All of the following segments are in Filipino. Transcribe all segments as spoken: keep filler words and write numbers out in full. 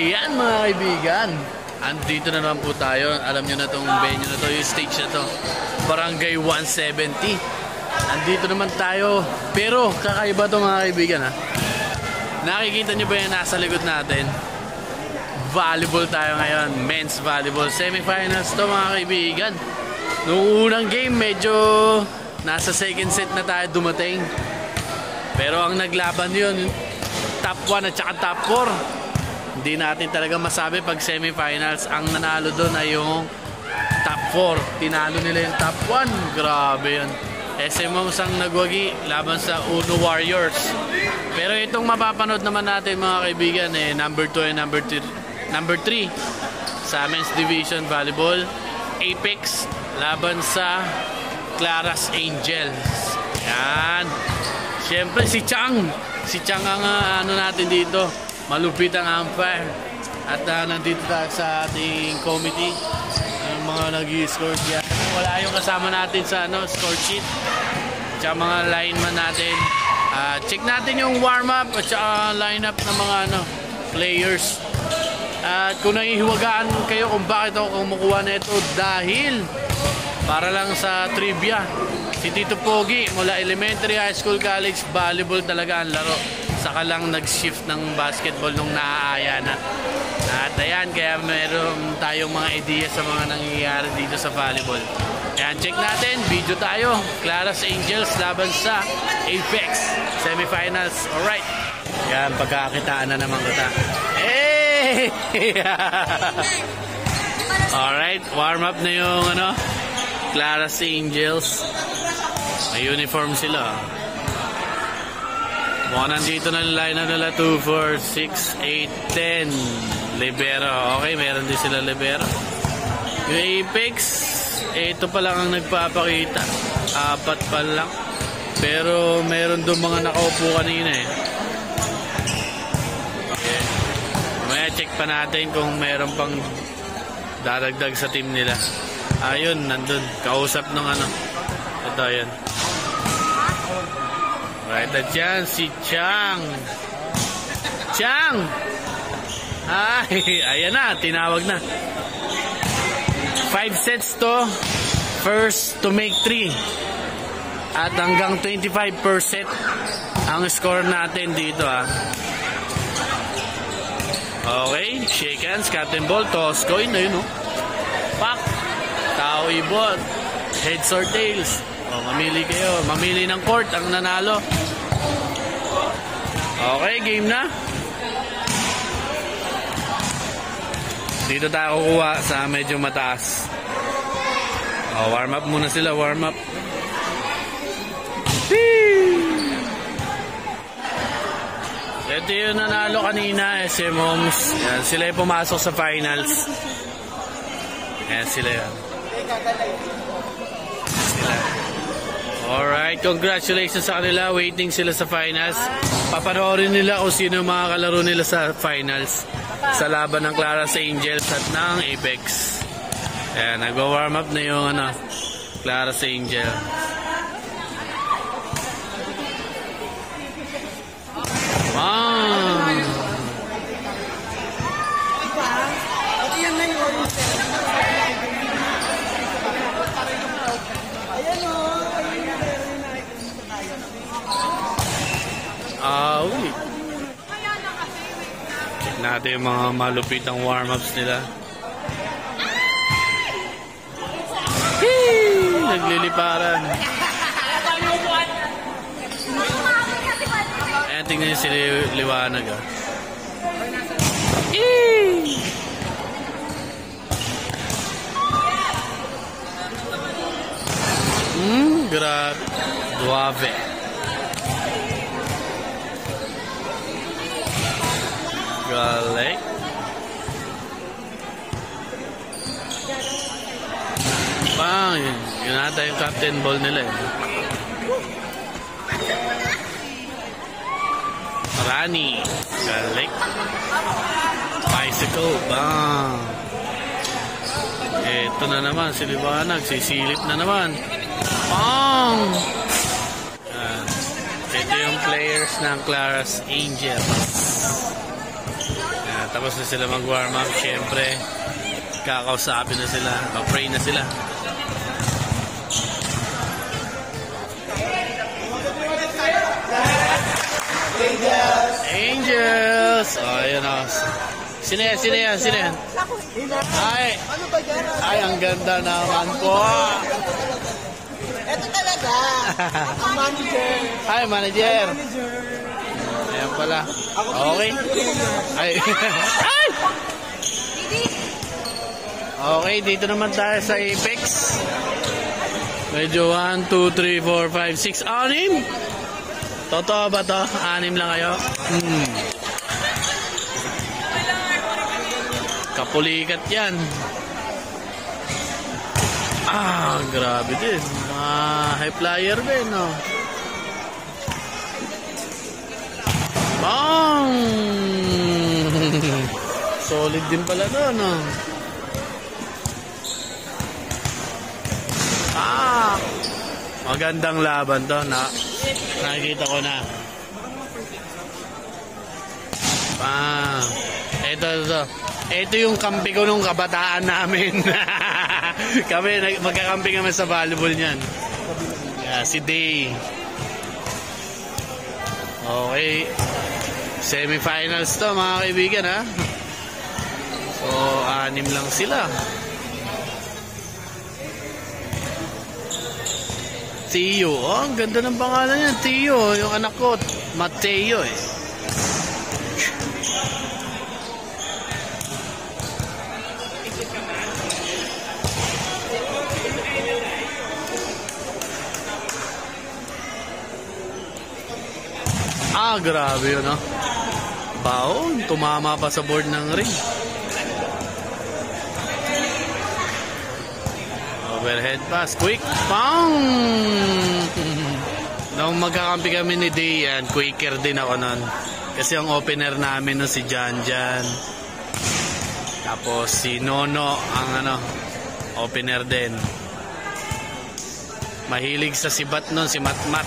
Ayan mga kaibigan, andito na naman po tayo. Alam nyo na itong venue na to, yung stage na to, Barangay one seventy. Andito naman tayo, pero kakaiba to mga kaibigan ha. Nakikita nyo ba yan nasa likod natin? Volleyball tayo ngayon, men's volleyball semifinals to mga kaibigan. Noong unang game medyo nasa second set na tayo dumating, pero ang naglaban yun top one at saka top four. Hindi natin talaga masabi pag semifinals. Ang nanalo doon ay yung top four. Tinalo nila yung top one. Grabe yun. S M O ang nagwagi laban sa Uno Warriors. Pero itong mapapanood naman natin mga kaibigan eh, number two and number three sa men's division volleyball, Apex laban sa Claras Angels. Yan. Siyempre si Chang. Si Chang ang uh, ano natin dito. Malupit ang umpire. At uh, nandito tayo sa ating committee. Yung mga nag-i-score dyan. Wala yung kasama natin sa ano, score sheet. Tsaka mga lineman natin. Uh, check natin yung warm-up at saka line-up ng mga ano, players. At uh, kung nahihiwagaan kayo kung bakit ako kumukuha na ito, dahil para lang sa trivia, si Tito Pogi mula elementary, high school, college, volleyball talaga ang laro. Saka lang nag-shift ng basketball nung naaaya na. At ayan, kaya meron tayong mga ideya sa mga nangyayari dito sa volleyball. Ayan, check natin, video tayo. Claras Angels laban sa Apex semifinals. Alright. Ayan, pagkakitaan na naman kita. Hey! Alright, warm up na yung ano, Claras Angels. May uniform sila. Mukhang nandito na line na nila two, four, six, eight, ten. Libero. Okay, meron din sila libero. Yung Apex, ito pa lang ang nagpapakita. Apat pa lang. Pero meron doon mga nakaupo kanina eh. Okay. Mamaya check pa natin kung meron pang dadagdag sa team nila. Ayun, nandun. Kausap ng ano. Ito, yun. Right, at yan, si Chang. Chang! Ay, ayan na, tinawag na. Five sets to. First to make three. At hanggang twenty-five percent ang score natin dito ah. Okay, shake hands, captain ball, toss coin, ayun oh. Pak! Tao ibot. Heads or tails. O, mamili kayo. Mamili ng court ang nanalo. Okay, game na. Dito tayo kukuha sa medyo mataas. O, warm up muna sila. Warm up. Whee! Ito yung nanalo kanina. S M Homes. Yan, sila yung pumasok sa finals. Yan sila yan. Sila. Alright, congratulations sa kanila. Waiting sila sa finals. Papanoorin nila kung sino yung mga kalaro nila sa finals. Sa laban ng Claras Angels at ng Apex. Ayan, nag-warm up na yung ano, Claras Angels. Wow! Ah, uh, wait. Check natin yung mga malupitang warm-ups nila. Hee! Nagliliparan. Ayan, tingnan nyo sila liwanag ah. Hee! Hmm, grabe. Duave. Galing. Bang, yun, yun ata yung captain ball nila eh. Rani. Galing. Bicycle. Bang. Ito na naman si Liwanag. Sisilip na naman. Bang. Uh, ito yung players ng Claras Angels. tapos na sila mag-warm up. Siyempre, kakausapin na sila. Mag-pray na sila. Angels! Angels! Oh, ayun o. Sino yan? Sino yan? Sino yan? Ay! Ay, ang ganda naman po. Ito talaga. Ang manager. Hi, manager. Ayan pala. Okay. Ay. Ay! Okay, dito naman tayo sa Apex. Medyo one, two, three, four, five, six, anim. Totoo ba to? Anim lang kayo? Hmm. Kapulikat yan. Ah, grabe din. Mga high flyer din, no? Bang! Solid din pala to, no? Ah! Magandang laban to, na nakikita ko na. Ah, ito, ito. Ito yung kampi ko nung kabataan namin. Kami, magkakampi kami sa volleyball niyan. Yeah, si Day. Okay. Semifinals to, mga kaibigan, ha? So, anim lang sila. Tio. Oh, ang ganda ng pangalan niya. Tio. Yung anak ko, Mateo, eh. Ah, grabe yun, no? Baon, tumama pa sa board ng ring. Overhead pass, quick, pang! Nung magkakampi kami ni Dayan, quicker din ako nun. Kasi ang opener namin no, si Jan Jan. Tapos si Nono, ang ano, opener din. Mahilig sa sibat nun, si Matmat.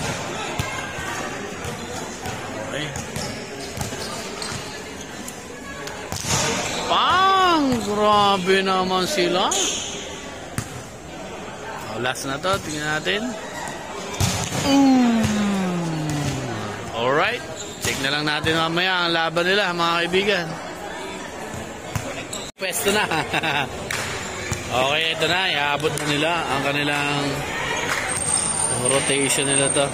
Okay. Pang! Grabe naman sila. Oh, last na to, tingnan natin. Mm. Alright. Check na lang natin mamaya ang laban nila, mga kaibigan. Pwesto na. Okay, ito na. Iabot na nila ang kanilang rotation nila to.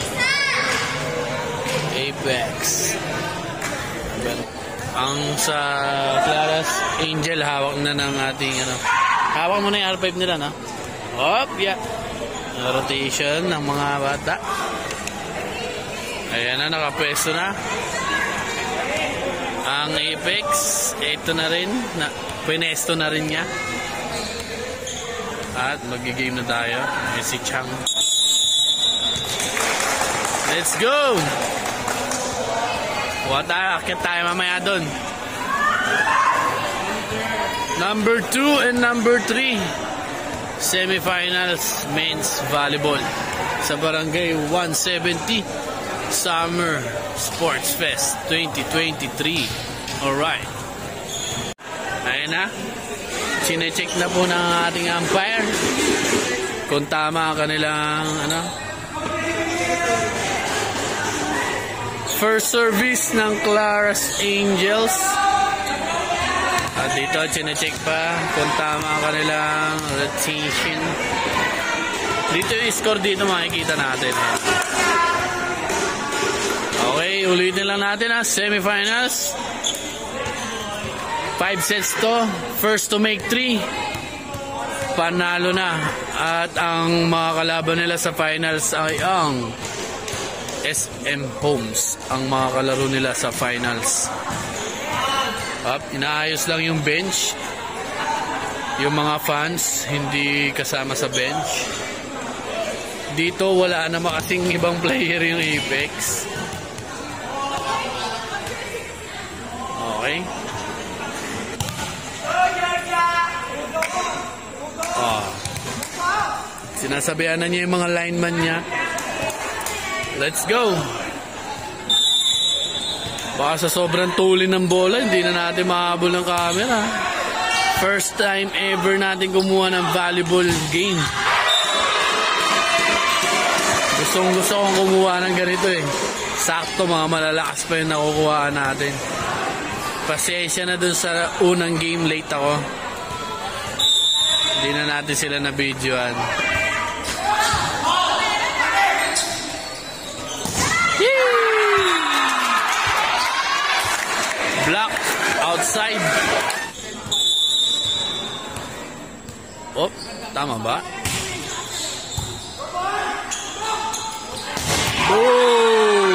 Apex. Ang sa Claras Angel, hawak na ng ating ano. Hawak mo na yung R five nila, no? Hop, yeah. Rotation ng mga bata. Ayan na, nakapwesto na. Ang Apex, ito na rin. Na, pwesto na rin niya. At magigame na tayo. Ayan si Chang. Let's go! Kuha tayo, akit tayo mamaya doon. Number two and number three. Semifinals men's volleyball sa Barangay one seventy Summer Sports Fest twenty twenty-three. Alright. Ayan na. Sine-check na po ng ating umpire kung tama ang kanilang ano, first service ng Claras Angels. At dito, chinecheck pa kung tama ang kanilang rotation. Dito yung score dito makikita natin. Okay, ulitin lang natin ha. Semifinals. Five sets to. First to make three. Panalo na. At ang mga kalaban nila sa finals ay ang S M Homes. Ang mga kalaro nila sa finals. Up, inaayos lang yung bench. Yung mga fans hindi kasama sa bench. Dito wala na makasing ibang player yung Apex. Okay. Oh. Sinasabihan na niya yung mga lineman niya. Let's go. Baka sa sobrang tulin ng bola, hindi na natin makahabol ng camera. First time ever natin kumuha ng volleyball game. Gustong gusto kong kumuha ng ganito eh. Sakto, mga malalakas pa yung nakukuhaan natin. Pasensya na dun sa unang game, late ako. Hindi na natin sila na videoan. Block outside. Oh, tama ba? Oh!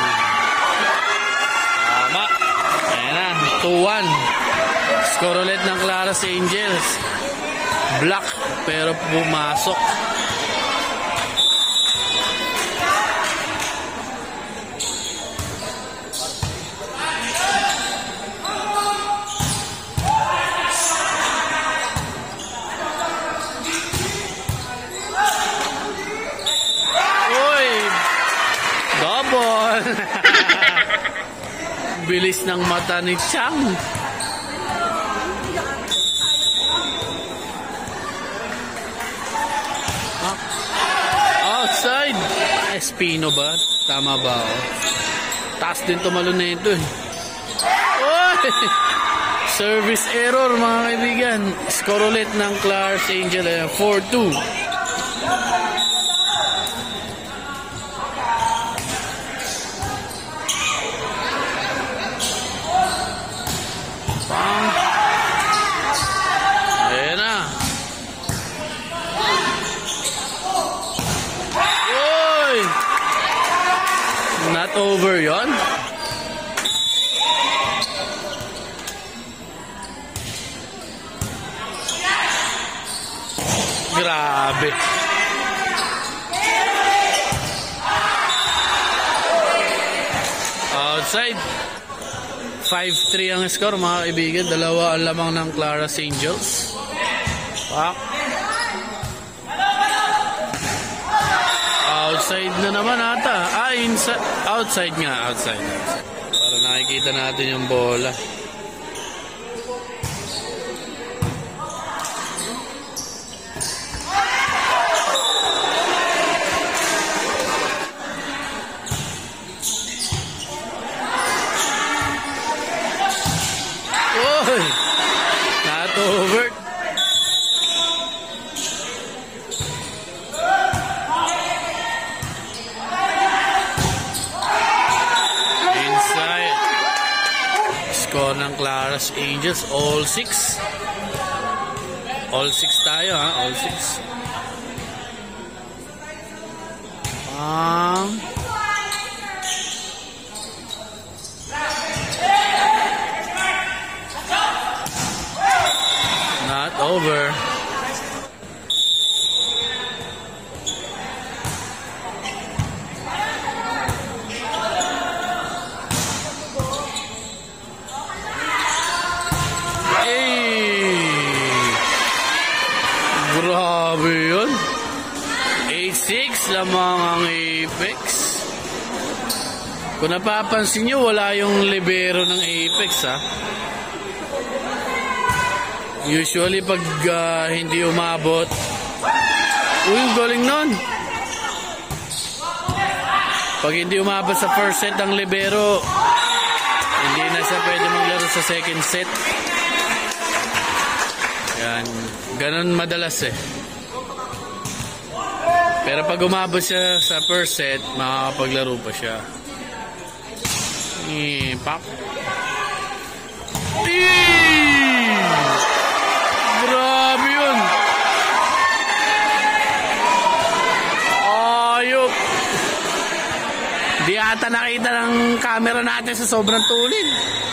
Tama. Ayan na, two one. Score ulit ng Claras Angels. Block, pero pumasok. Bilis ng mata ni Chang. Outside. Espino ba? Tama ba? Oh? Taas din tumalon na ito eh. Oy! Service error, mga kaibigan. Score ulit ng Claras Angel. four two. Ayan na. Oy! Not over yon. Grabe. Outside. five three ang score, mga kaibigan. Dalawa ang lamang ng Claras Angels. Pak. Outside na naman ata. Ah, inside. Outside nga. Outside. Para nakikita natin yung bola. Not over. Inside. Score ng Claras Angels. All six. All six tayo, ha? All six. Um... Not over. Hey! Grabe yun. eight six lamang ang Apex. Kung napapansin nyo, wala yung libero ng Apex, ha? Usually pag uh, hindi umabot, uy, galing nun. Pag hindi umabot sa first set ang libero, hindi na siya pwede maglaro sa second set. Yan, ganun madalas eh. Pero pag umabot siya sa first set, makakapaglaro pa siya. Eh, pop. Grabe yun. Ayop. Di ata nakita ng camera natin sa sobrang tulin.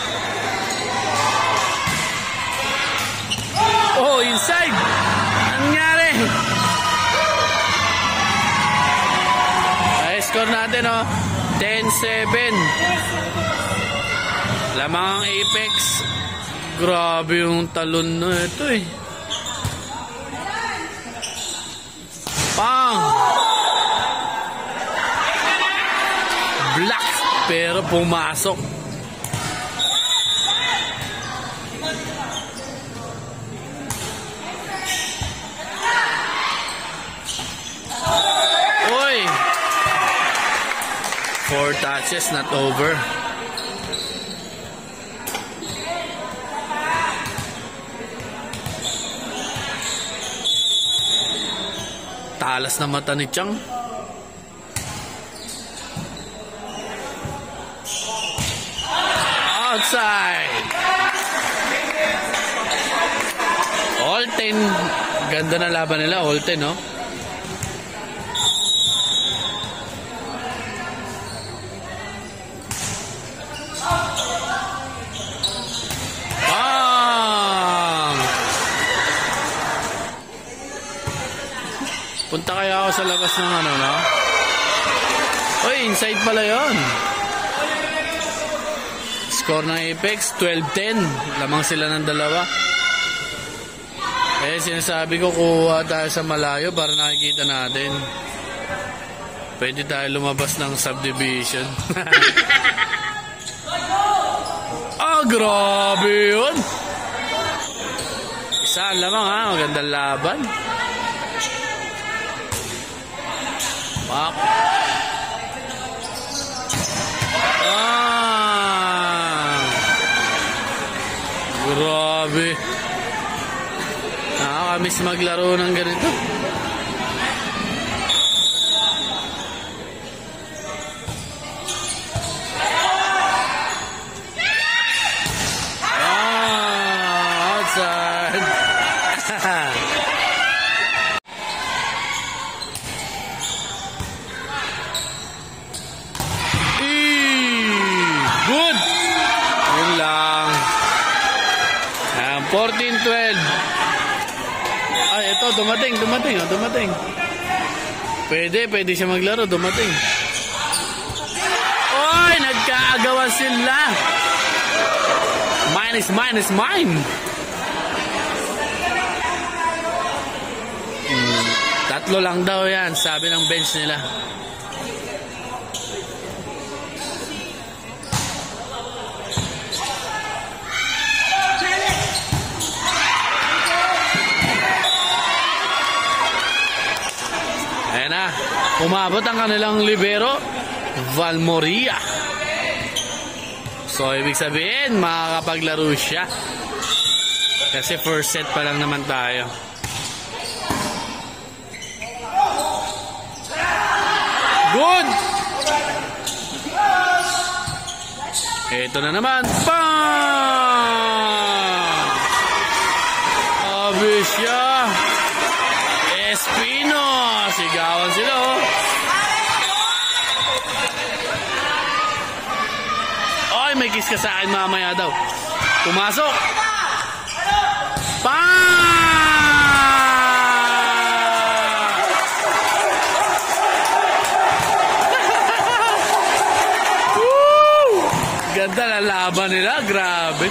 Oh, inside. Nangyari. Ay, score natin, oh. ten seven. Lamang ang Apex. Grabe yung talon na ito eh. Pang! Black, pero pumasok. Four touches, not over. Talas na mata ni Chang. Outside. All ten. Ganda na laban nila, all ten, no? Bang! Punta kaya ako sa labas ng ano, no? Uy, inside pala yun. Score ng Apex, twelve ten. Lamang sila ng dalawa. Eh, sinasabi ko, kuha tayo sa malayo para nakikita natin. Pwede tayo lumabas ng subdivision. Ah, grabe yun. Isa lamang, ha? Magandang laban. Pak. Ah. Grabe. Nakakamiss maglaro ng ganito. Ah, outside. Good. Yun lang. fourteen twelve. Ay, ito, dumating, dumating, oh, dumating. Pwede, pwede siya maglaro, dumating. Oy, nagkaagawan sila. Mine is mine is mine. Hmm, tatlo lang daw yan, sabi ng bench nila. Ayan na, umabot ang kanilang libero, Valmoria. So, ibig sabihin, makakapaglaro siya. Kasi first set pa lang naman tayo. Good! Ito na naman. Bang! Abi siya. Espino. Sigawan sila, oh. Oy, may kiss ka sa akin mamaya daw. Pumasok. Pa! Woo! Ganda na laban nila. Grabe.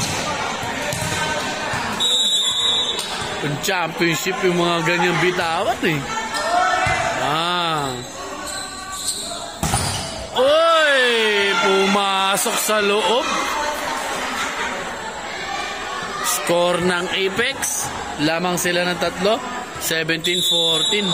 Yung championship, yung mga ganyang bitawan, eh. Ah. Uy! Pumasok sa loob. Score ng Apex. Lamang sila ng tatlo. seventeen fourteen.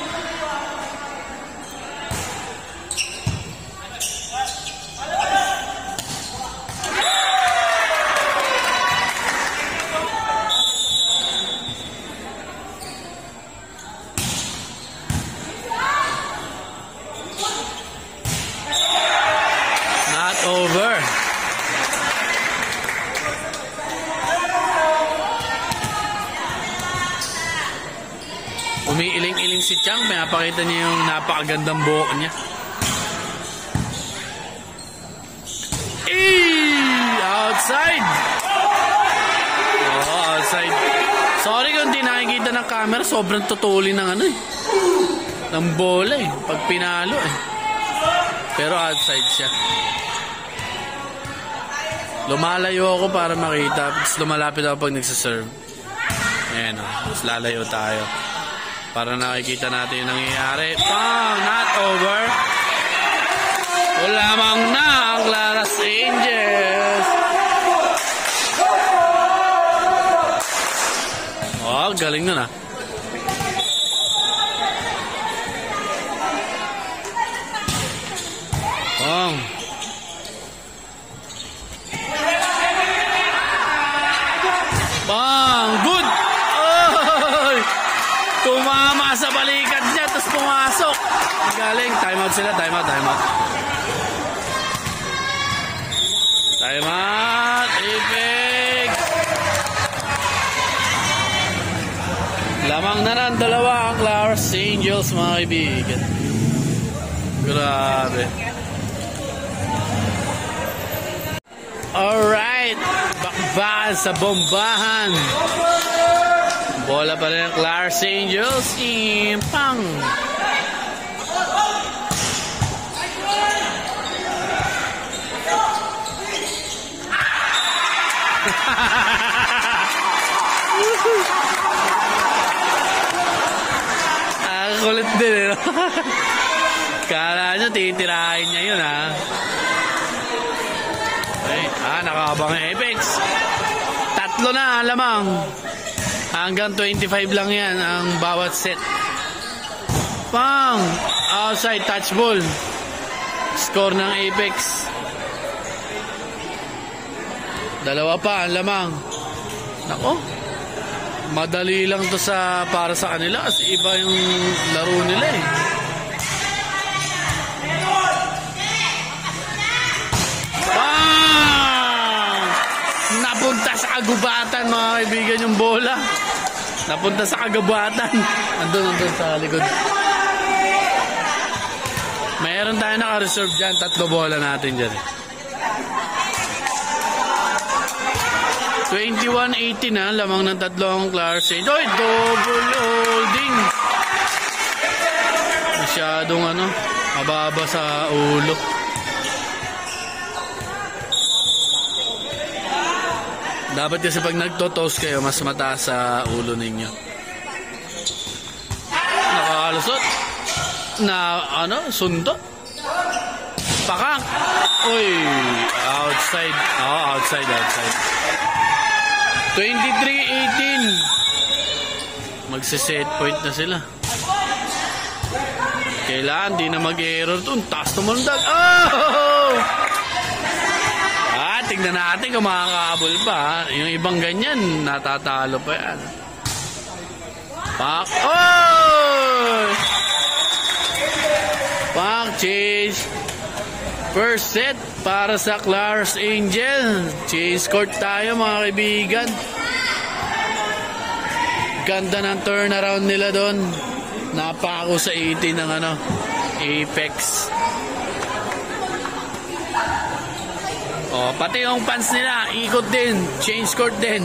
Over. Umiiling-iling si Chang. Pinapakita niya yung napakagandang buhok niya. Eee! Outside! Oo, outside. Sorry kung di nakikita ng camera. Sobrang tutulin ng ano eh. Ng bola eh. Pag pinalo eh. Pero outside siya. Lumalayo ako para makita. Tapos lumalapit ako pag nagsaserve. Ayan o. Tapos lalayo tayo. Para nakikita natin yung nangyayari. Pang! Not over. Lamang na ang Claras Angels. Oh, galing nun ah. Pang! Bang! Good! Oh! Tumama sa balikat niya, tapos pumasok. Galing. Time out sila. Time out, time out. Time out. Apex. Lamang na ng dalawa ang Claros Angels, mga kaibigan. Grabe. Alright. Bakbakan sa bombahan. Bola pa rin ang Claros Angels. Impang. Ah, kulit din eh. Kala nyo, titirahin niya yun ha. Okay. Ah, nakakabang ang Apex. Tatlo na lamang. Hanggang twenty-five lang yan ang bawat set. Pang! Outside touch ball. Score ng Apex. Dalawa pa ang lamang. Nako. Madali lang to sa para sa kanila kasi iba yung laro nila eh. Bang! Napunta sa kagubatan, mga kaibigan, yung bola. Napunta sa kagubatan. Andun, andun sa likod. Mayroon tayo naka-reserve dyan. Tatlo bola natin dyan. twenty-one eighteen na. Lamang ng tatlong Claros Angels. Oy, double holding. Masyadong ano, mababa sa ulo. Dapat kasi pag nagtotoast kayo, mas mataas sa ulo ninyo. Nakakalusot. Na, ano, sundo. Pakak. Uy, outside. Oh, outside, outside. twenty-three eighteen. Magse-set point na sila. Kailangan, di na mag-error to. Taas tumundag. Oh! Ah, tignan natin kung makakaabol pa. Yung ibang ganyan, natatalo pa yan. Pak. Oh! Pak chase. First set para sa Claros Angel. Chase court tayo, mga kaibigan. Ganda ng turnaround nila doon. Napako sa eighteen ng ano, Apex. Oh, pati yung fans nila, ikot din. Change court din.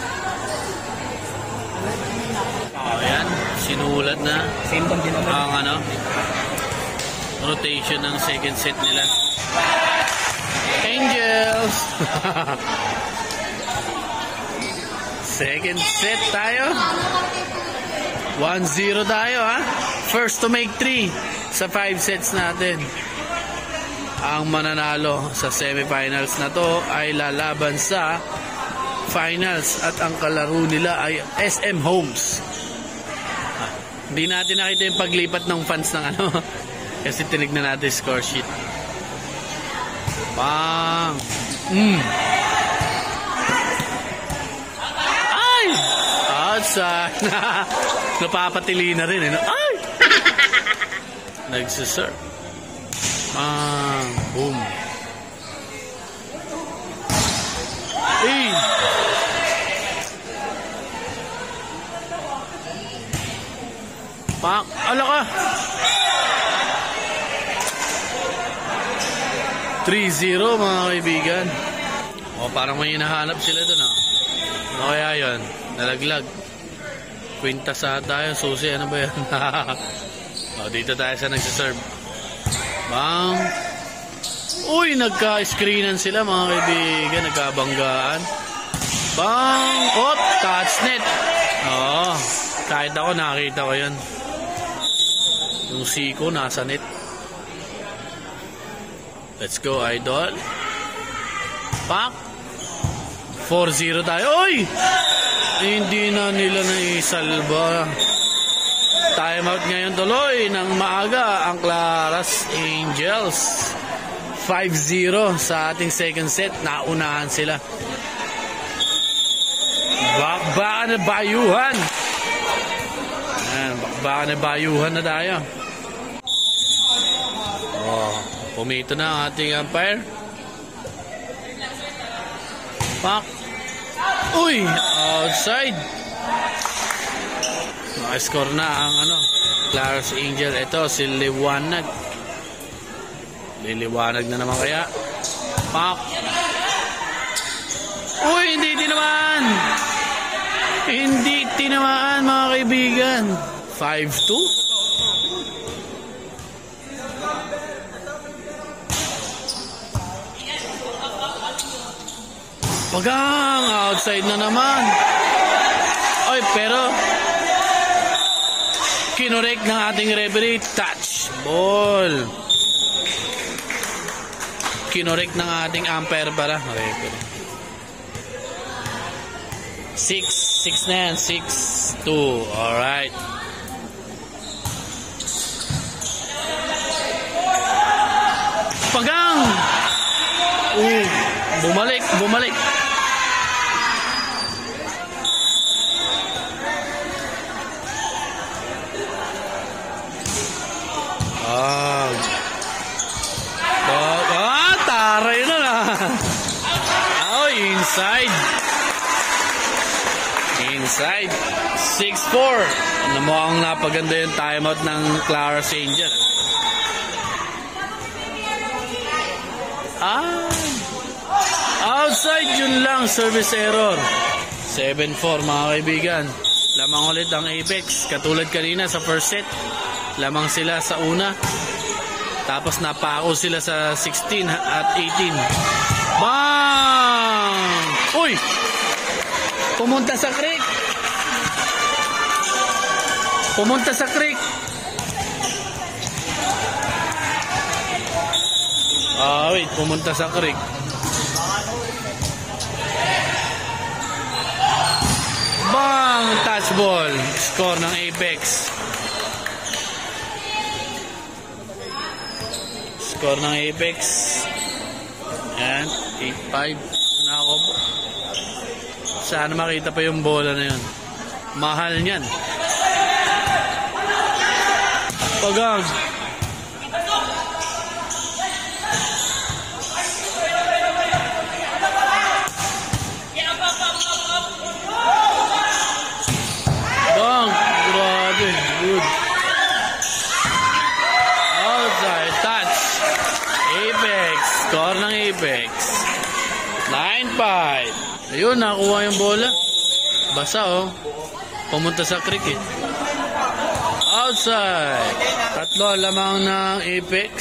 Oh, yan. Sinulat na ang ano, rotation ng second set nila. Angels. Second set tayo. one zero tayo ha. First to make three sa five sets natin. Ang mananalo sa semifinals na to ay lalaban sa finals at ang kalaro nila ay S M Homes. Ah, hindi natin nakita yung paglipat ng fans ng ano kasi tinignan natin score sheet. Bang! Mm. Ay! Outside! Napapatili na rin eh. Ay! Nagsiserve. Bang! Boom! Ay! Pak! Ala ka! three zero mga kaibigan. O parang may hinahanap sila dun ah. Ano kaya yun? Nalaglag. Quintas sa tayo. Susi, ano ba yan? O dito tayo sa nagsiserve. Bang! Uy, nagka-screenan sila mga kaibigan. Nagkabanggaan. Bang! Op! Touch net. Oo. Kahit ako nakita ko yun. Yung siko nasa net. Let's go, idol. Pak. four zero tayo. Oy! Hindi na nila naisalba. Time out ngayon tuloy ng maaga ang Claros Angels. five zero sa ating second set. Naunahan sila. Back bakbakan na bayuhan. Ayan, bakbakan na bayuhan na tayo. Oh, pumito na ang ating umpire. Pak. Uy, outside. Naka-score na ang ano, Claros Angel. Ito si Liwanag. Liliwanag na naman kaya. Pak. Uy, hindi tinamaan. Hindi tinamaan mga kaibigan. five two. Pagang outside na naman. Oy, pero kinorek ng ating referee, touch ball. Kinorek ng ating umpire para referee. six six na yan, six two. Alright. Pagang. Uh, bumalik, bumalik. Ah. Ah, taray na na. Oh, inside. Inside. six four. Ano mo ang napaganda yung timeout ng Claros Angel. Ah. Outside, yun lang. Service error. seven four mga kaibigan. Lamang ulit ang Apex. Katulad kanina sa first set. Lamang sila sa una. Tapos napako sila sa sixteen at eighteen. Bang! Uy! Pumunta sa creek. Pumunta sa creek. Ah, wait. Pumunta sa creek. Bang! Touch ball. Score ng Apex. Score ng Apex. Ayan. eight five. Nako. Sana makita pa yung bola na yun. Mahal niyan. Pagang. Bang. Grabe. Good. Outside. Touch. Apex. Score ng Apex. nine five. Ayun, nakuha yung bola. Basa oh. Pumunta sa creek eh. Outside. Tatlo lamang ng Apex.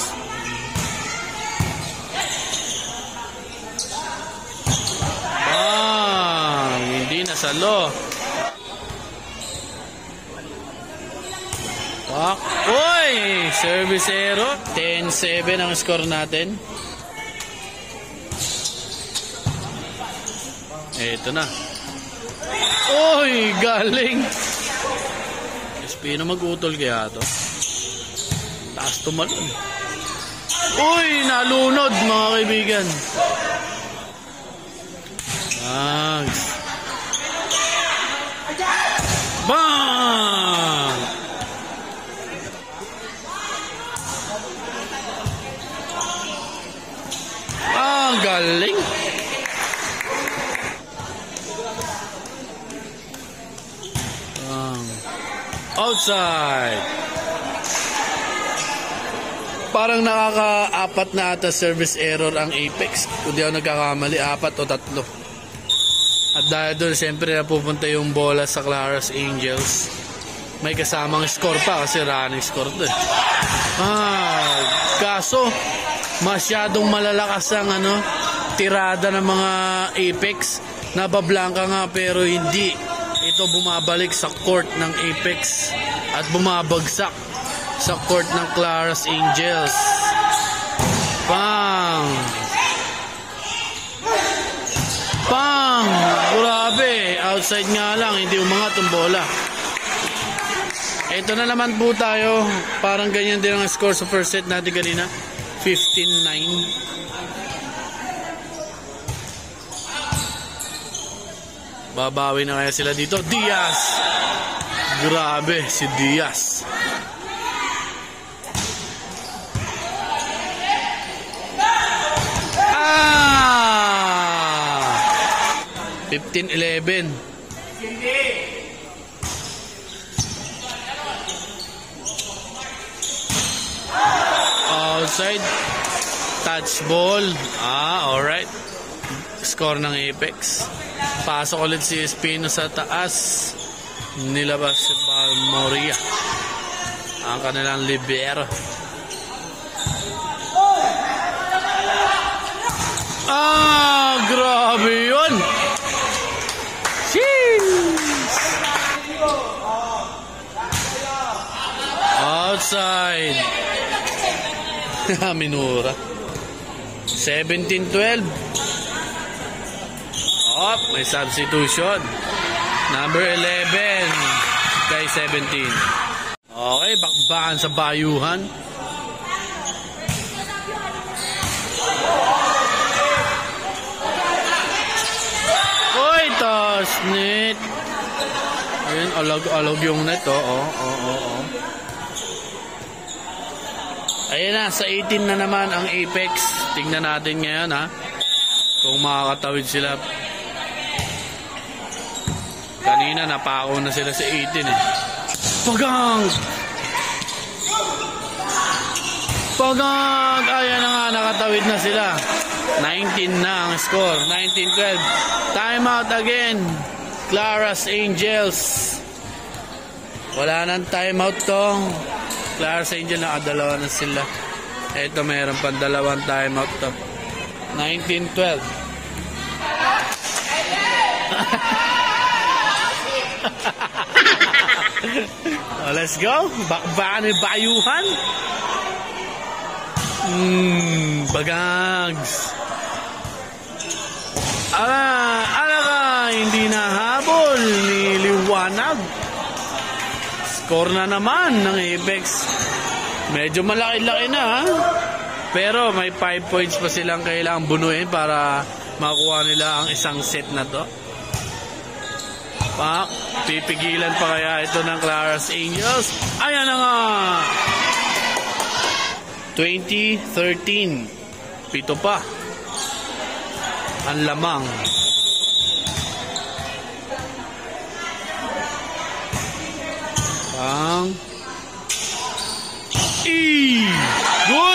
Bang! Hindi nasalo. Pak. Uy! Service error. ten seven ang score natin. Eto na. Uy! Galing! Espino mag-utol kaya to. Taas tumalon. Uy! Nalunod mga kaibigan. Thanks. Bang! Ah, galing! Outside. Parang nakaka-apat na ata service error ang Apex. Kung di ako nagkakamali, apat o tatlo. At dahil doon, siyempre napupunta yung bola sa Claros Angels. May kasamang score pa kasi running score doon. Ah, kaso, masyadong malalakas ang ano, tirada ng mga Apex. Nabablangka nga pero hindi. Ito bumabalik sa court ng Apex at bumabagsak sa court ng Claros Angels. Pang! Pang! Grabe! Outside nga lang, hindi umangat ang bola. Ito na naman po tayo. Parang ganyan din ang score sa first set natin kanina. fifteen nine. Babawi na kaya sila dito. Diaz. Grabe si Diaz. Ah! fifteen eleven. Outside. Touch ball. Ah, alright. Score ng Apex. Pasok ulit si Espino sa taas. Nilabas si Balmoria. Ang kanilang libero. Ah, grabe yun. Jeez. Outside. Minura. seventeen twelve. Oh, may substitution. Number eleven kay seventeen. Okay, bakbakan sa bayuhan. Oy, toss net. Ayun, alag-alag yung net, oh. Oh, oh, oh, oh. Ayun na, sa eighteen na naman ang Apex. Tingnan natin ngayon, ha. Kung makakatawid sila. Kanina, napako na sila sa eighteen, eh. Pagang! Pagang! Ayan na nga, nakatawid na sila. nineteen na ang score. nineteen twelve. Time out again. Claras Angels. Wala nang time out to. Claras Angels, nakadalawa na sila. Ito, mayroon pang dalawang time out to. nineteen twelve. Oh, let's go. Bakbakan ni bayuhan. Hmm, bagags. Ah, alaka, hindi na habol ni Liwanag. Score na naman ng Apex. Medyo malaki-laki na, ha? Pero may five points pa silang kailangang bunuin para makuha nila ang isang set na to. Pa, pipigilan pa kaya ito ng Claras Angels? Ayan na nga! twenty thirteen. Pito pa. Ang lamang. Pang. E! Good!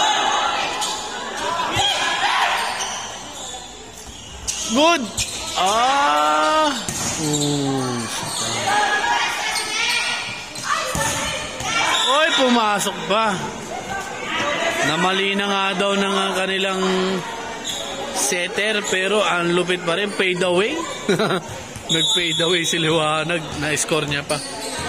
Good! Ah! Ooh. Oy, pumasok pa. Namali na nga daw ng kanilang setter, pero ang lupit pa rin. Fade away. Nag-fade away si Liwanag. Na-score niya pa.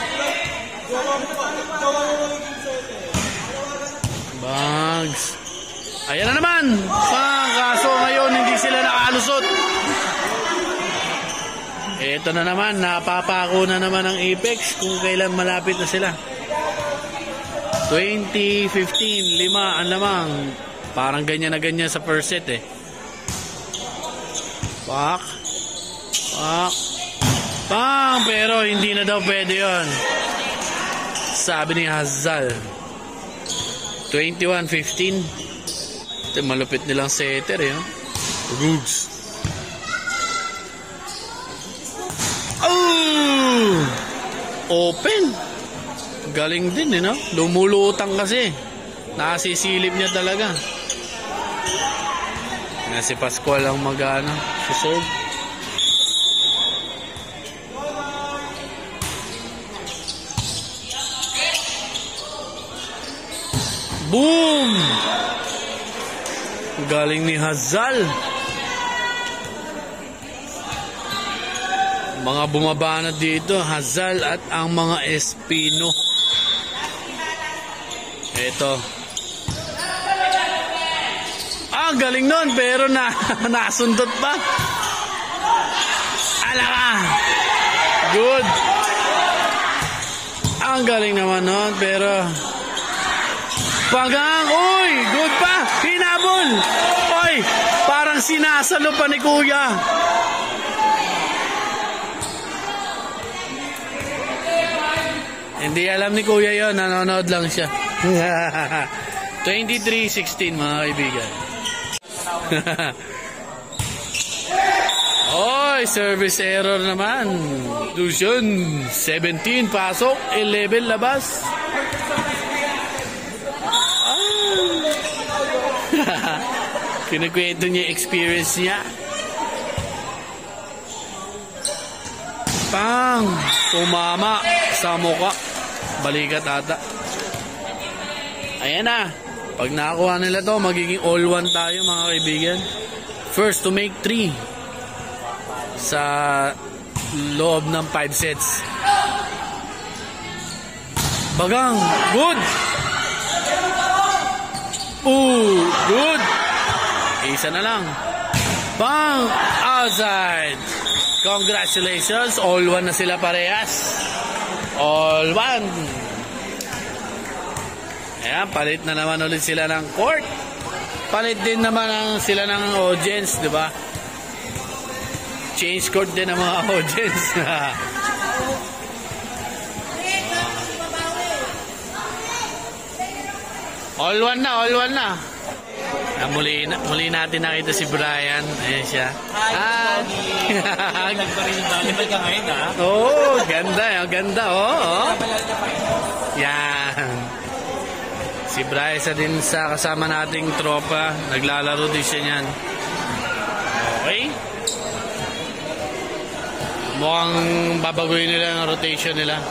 Bags. Ayan na naman. Ah, kaso ngayon hindi sila nakalusot. Ito na naman. Napapako na naman ang Apex kung kailan malapit na sila. twenty fifteen. Lima ang lamang. Parang ganyan na ganyan sa first set, eh. Pak. Pak. Pang. Pero hindi na daw pwede yun. Sabi ni Hazal. twenty-one fifteen. Ito, malupit nilang setter, eh. Rugs. Oh! Open. Galing din, eh, no? Lumulutang kasi. Nakasisilip niya talaga. Na si Pascual ang mag-ano, suserve. Boom! Galing ni Hazal. Mga bumabanat dito, Hazal at ang mga Espino. Ito. Ah, galing nun, pero na nasundot pa. Alaka! Good! Ang galing naman nun, pero Pagang! Uy! Good pa! Hinabol! Uy! Parang sinasalo pa ni Kuya. Hindi alam ni Kuya yon, nanonood lang siya. twenty-three sixteen mga kaibigan. Oy, service error naman. Dusun, seventeen pasok, eleven labas. Ah. Kinikwento niya yung experience niya. Pang! Tumama sa mukha. Balikat ata. Ayan na. Pag nakakuha nila to, magiging all one tayo mga kaibigan. First to make three. Sa loob ng five sets. Bagang! Good! Ooh! Good! Isa na lang. Pang! Outside! Congratulations! All one na sila parehas. All one! Ayan, palit na naman ulit sila ng court. Palit din naman ang sila ng audience, di ba? Change court din ang mga audience. All one na, all one na. Ah, muli, muli natin nakita si Brian. Ayan siya. Hi! Nagpa-rin ka ngayon, ha? Oo, ganda. Ganda, oo. Oh, oh. Yan. Si Brian sa din sa kasama nating tropa. Naglalaro din siya niyan. Okay. Mukhang babaguhin nila ang rotation nila.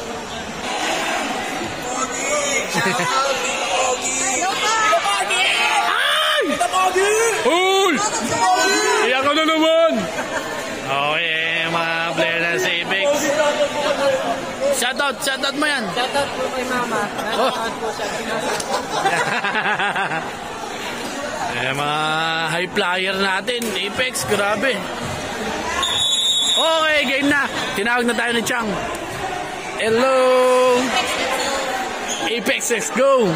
Uy! Iyak ka na naman! Okay, mga player na sa Apex. Shoutout! Shoutout mo yan! Shoutout po kay Mama. Shoutout po sa eh, mga high flyer natin. Apex, grabe. Okay, game na. Tinawag na tayo ni Chang. Hello! Apex, let's go!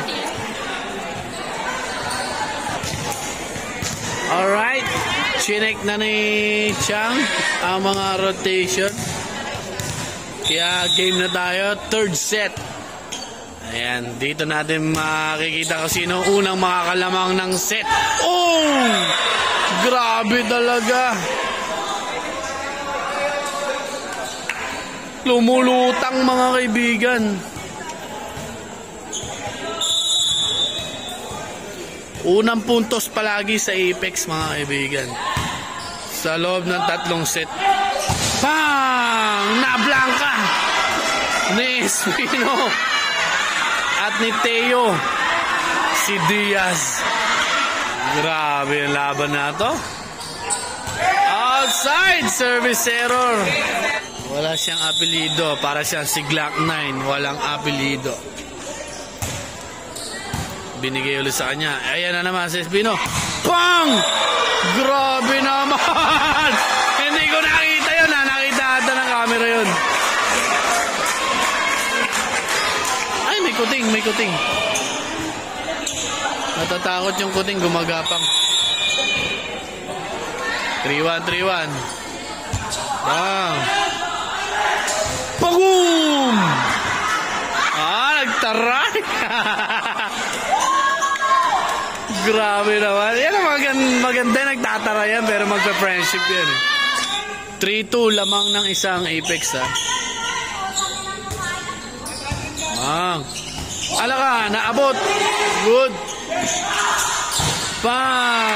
Alright, chinek na ni Chang ang mga rotation. Kaya game na tayo, third set. Ayan, dito natin makikita kung sino unang makakalamang ng set. Oh! Grabe talaga. Lumulutang mga kaibigan. Unang puntos palagi sa Apex mga kaibigan. Sa loob ng tatlong set. Pang! Nablangka! Ni Espino at ni Teo. Si Diaz. Grabe ang laban na to. Outside! Service error. Wala siyang apelido. Para siyang si Glock nine. Walang apelido. Binigay ulit sa kanya. Ayan na naman si Espino. Pang! Grabe naman! Hindi ko nakita yun ha. Nakita ata ng camera yun. Ay, may kuting, may kuting. Natatakot yung kuting, gumagapang. three one, three one. Bang! Pagum! Ah, nagtaray! Grabe naman. Yan ang maganda, maganda nagtatara yan pero magpa-friendship yan. three two lamang ng isang Apex ha. Ah. Ala ka, naabot. Good. Pa.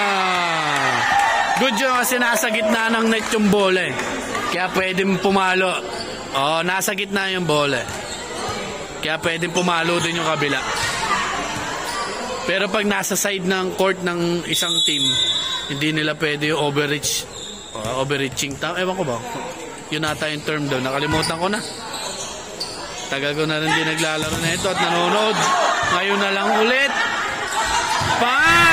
Good yun kasi nasa gitna ng net yung bola eh. Kaya pwedeng pumalo. Oh, nasa gitna yung bola eh. Kaya pwedeng pumalo din yung kabila. Pero pag nasa side ng court ng isang team, hindi nila pwede yung overreach. Uh, overreaching. Ewan ko ba? Yun nata yung term doon. Nakalimutan ko na. Tagal ko na rin din naglalaro na ito at nanonood. Ngayon na lang ulit. Pa!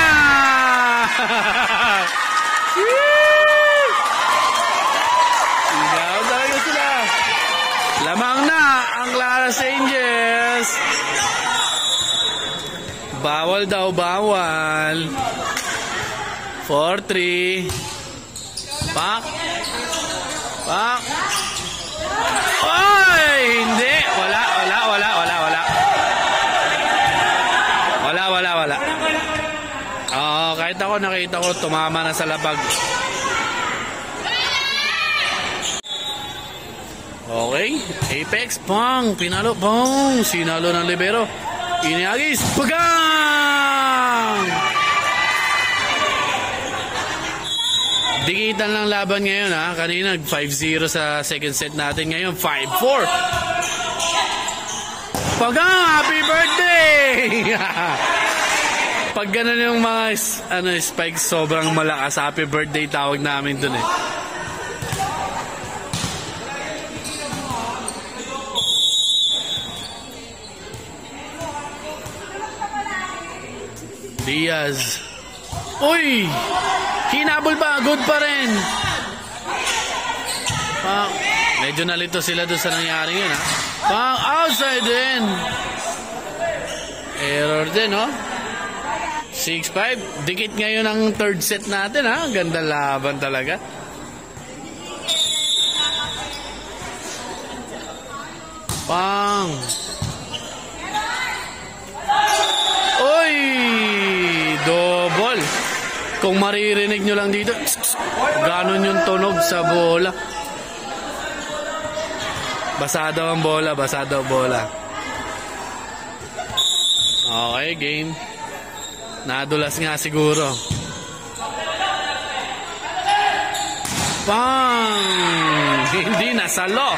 Sigaw talaga sila. Lamang na ang Claras Angels. Bawal daw, bawal. four three. Pak. Pak. Ay, hindi. Wala, wala, wala, wala, ko, nakita ko, tumama na sa lapag. Okay, Apex, pang, pinalo, pang, sinalo ng libero. Iniagis, pagang! Dikitan lang laban ngayon ha. Kanina five zero sa second set natin. Ngayon five four. Pagang, happy birthday! Pag ganun yung mga ano, spikes sobrang malakas, happy birthday tawag namin dun eh. Diaz. Uy! Hinabol pa. Good pa rin. Ah, medyo nalito sila doon sa nangyari yun ha. Pang outside din. Error din no. six five. Dikit ngayon ang third set natin ha. Ganda laban talaga. Pang. Uy! Double. Kung maririnig nyo lang dito, ganon yung tunog sa bola. Basa daw ang bola, basa daw bola. Okay, game. Nadulas nga siguro. Pang! Hindi nasalo.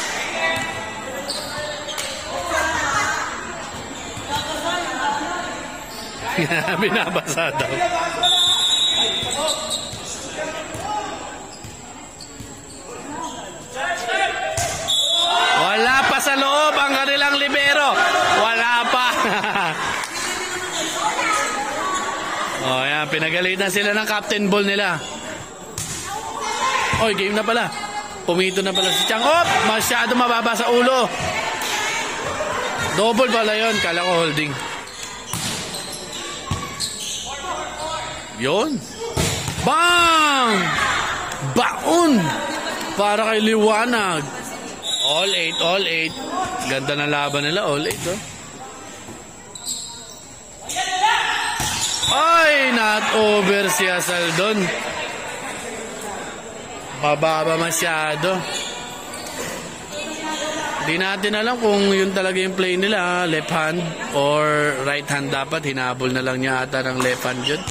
Binabasa daw. Wala pa sa loob ang kanilang libero. Wala pa. Oh, yan. Pinagalitan sila ng captain ball nila. Oy, game na pala. Pumito na pala si Chang. Oh, masyado mababa sa ulo. Double pala yun. Kala ko holding. Yun. Bang! Baon! Para kay Liwanag. All eight, all eight. Ganda na laban nila, all eight, oh. Ay, not over si Asaldon. Bababa masyado. Di natin alam kung yun talaga yung play nila, left hand or right hand dapat. Hinabol na lang niya ata ng left hand yun.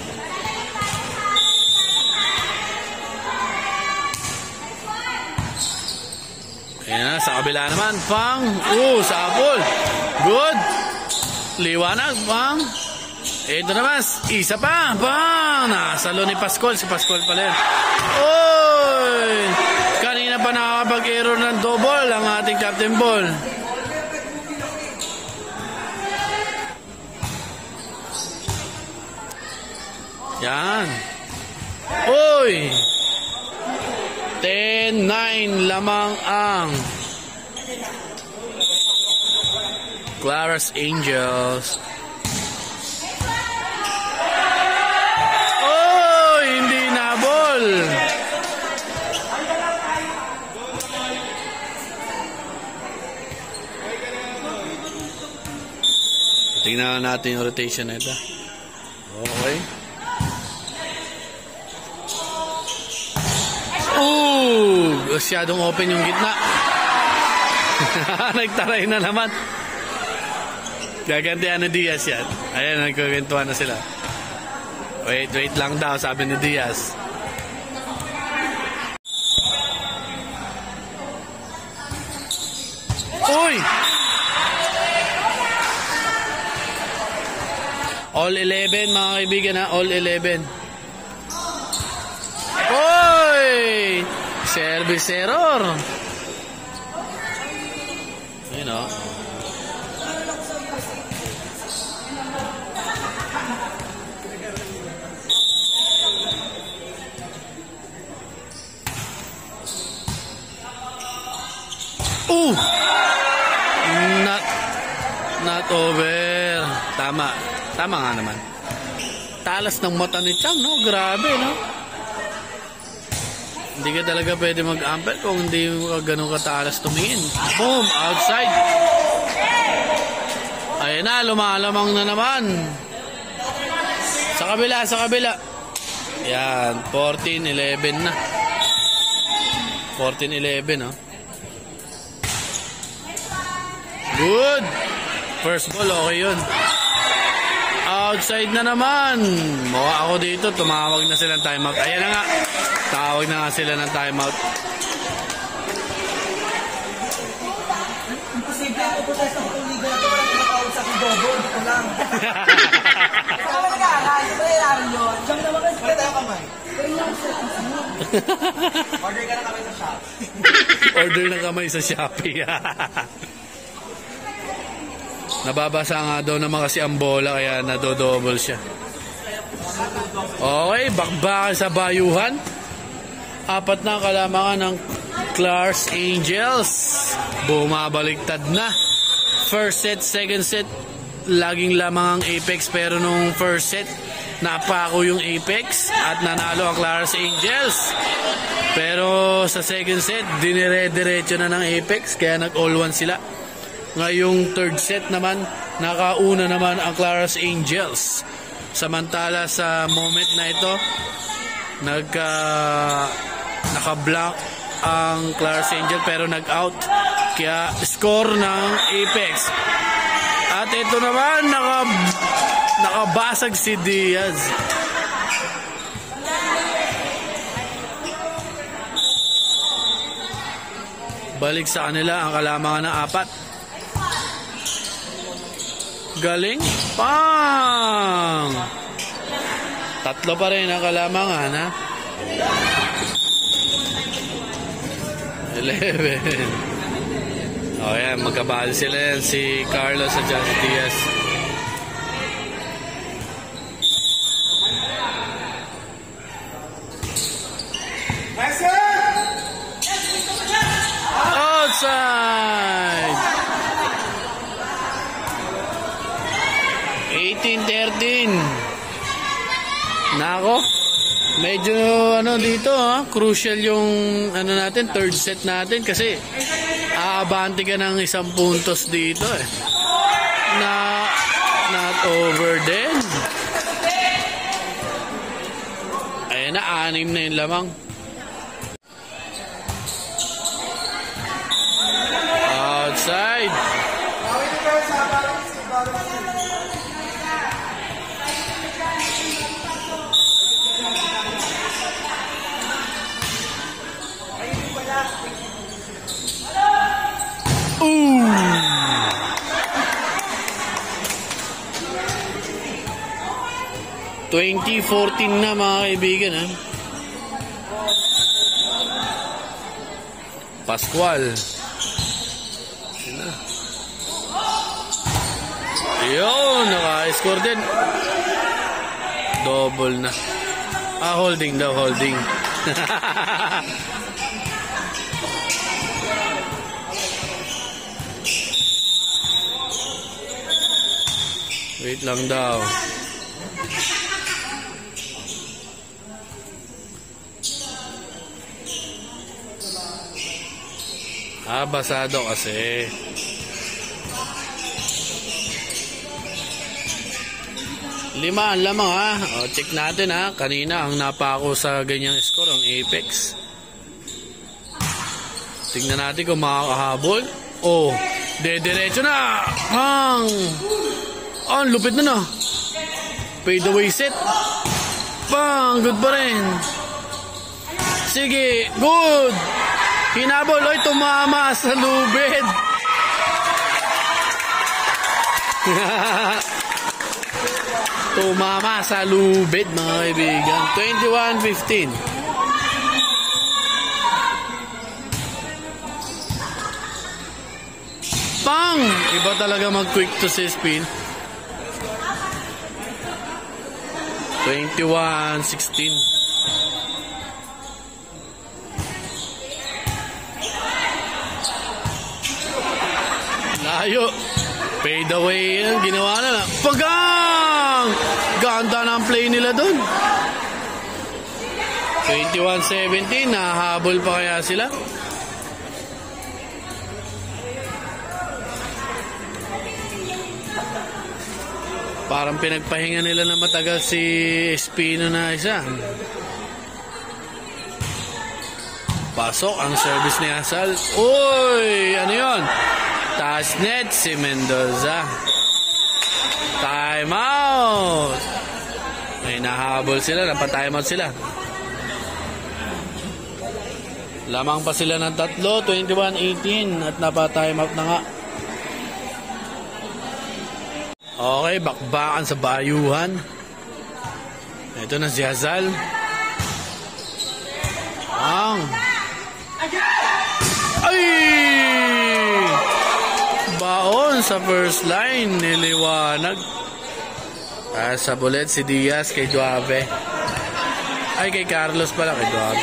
Ayan, sa kabila naman, pang, uh, sapol, good, Liwanag, pang, ito naman, isa pa, pang, nasalo ni Pascual, si Pascual pala yun. Oy, kanina pa nakakapag-error ng double ang ating captain ball. Yan. Oy, ten nine lamang ang Claras Angels. Oh, hindi nabol. Tingnan natin yung rotation na ito. Okay. Ooh, masyadong open yung gitna. Nagtaray na naman. Gagantihan ni Diaz yan. Ayan, nagkukwentuhan na sila. Wait, wait lang daw, sabi ni Diaz. Uy! All eleven mga kaibigan ha, all eleven. Oy! Service error. You know. Ooh! Not not over. Tama. Tama nga naman. Talas ng mata ni Chang, no? Grabe, no? Hindi ka talaga pwede mag-ampel kung hindi ka ganun katalas tumingin. Boom! Outside! Ayan na, lumalamang na naman. Sa kabila, sa kabila. Yan, fourteen eleven na. fourteen eleven, oh. Good. First ball, okay yun. Outside na naman. Mukha ako dito, tumawag na sila ng timeout. Ayan na nga. Tawag na nga sila ng timeout. Imposible ako po tayo sa liga na ito. Walang pinakawag sa aking double. Ito lang. Ito lang nag-aaral. Ito lang yun yun. Diyan naman kasi. Wala tayo kamay. Order ka na kamay sa Shopee. Order na kamay sa Shopee. Nababasa nga daw naman kasi ang bola kaya nadodouble siya. Okay, bakbakan sa bayuhan. Apat na kalamangan ng Clark's Angels. Bumabaliktad na. First set, second set, laging lamang ang Apex. Pero nung first set, napako yung Apex at nanalo ang Clark's Angels. Pero sa second set, dinire-diretso na ng Apex kaya nag-all one sila. Ngayong third set naman, nakauna naman ang Clark's Angels. Samantala sa moment na ito, nagka naka-block ang Clark's Angels pero nag-out. Kaya score ng Apex. At ito naman, naka, nakabasag si Diaz. Balik sa kanila ang kalamangan ng apat. Galing. Pang! Tatlo pa rin ang kalamangan, ha? eleven. O, yan. Magkabahal sila yan. Si Carlos at si Diaz. Outside! eighteen thirteen. Nako. Medyo ano dito, ha? Crucial yung ano natin, third set natin kasi aabante ka ng isang puntos dito eh. Na not over din. Ayan na, anim na yung lamang. Outside. Ooh. twenty fourteen na mga kaibigan, ha? Pascual. Ayun, naka-score din. Double na. Ah, holding daw, holding. Wait lang daw. Ah, basado kasi. Lima ang lamang, ha. O, check natin, ha. Kanina ang napako sa ganyang score ang Apex. Tingnan natin kung makakahabol. Oh, de-diretso na. Hang. Oh, lupit na na. Fade away set. Pang, good pa rin. Sige, good. Hinabol, oy, tumama sa lubid. Tumama sa lubid, mga kaibigan. twenty-one fifteen. Pang! Iba talaga mag-quick to si spin. twenty-one sixteen. Layo. Fade away yan. Ginawa na lang. Pagang! Ganda na ang play nila dun. twenty-one seventeen. Nahabol pa kaya sila? Parang pinagpahinga nila na matagal si Espino na isa. Pasok ang service ni Asal. Uy! Ano yun? Taas net si Mendoza. Time out! May nahabol sila. Napa-time out sila. Lamang pa sila ng tatlo. twenty-one eighteen. At napa-time out na nga. Okay. Bakbakan sa bayuhan. Ito na si Asal. Ang... Ay! Baon sa first line, niliwanag. Ah, sa bullet si Diaz kay Duave. Ay, kay Carlos pala, kay Duave.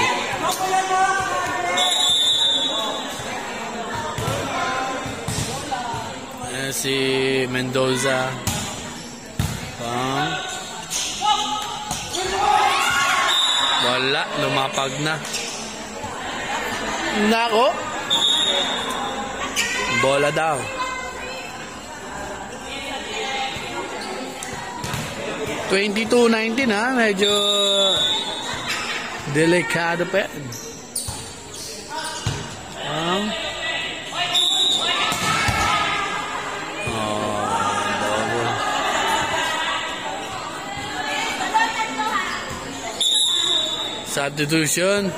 Ayan si Mendoza. Pang. Wala, lumapag na. Nako. Bola daw. twenty-two nineteen ha. Medyo delikado pa yan. Ah. Oh, substitution.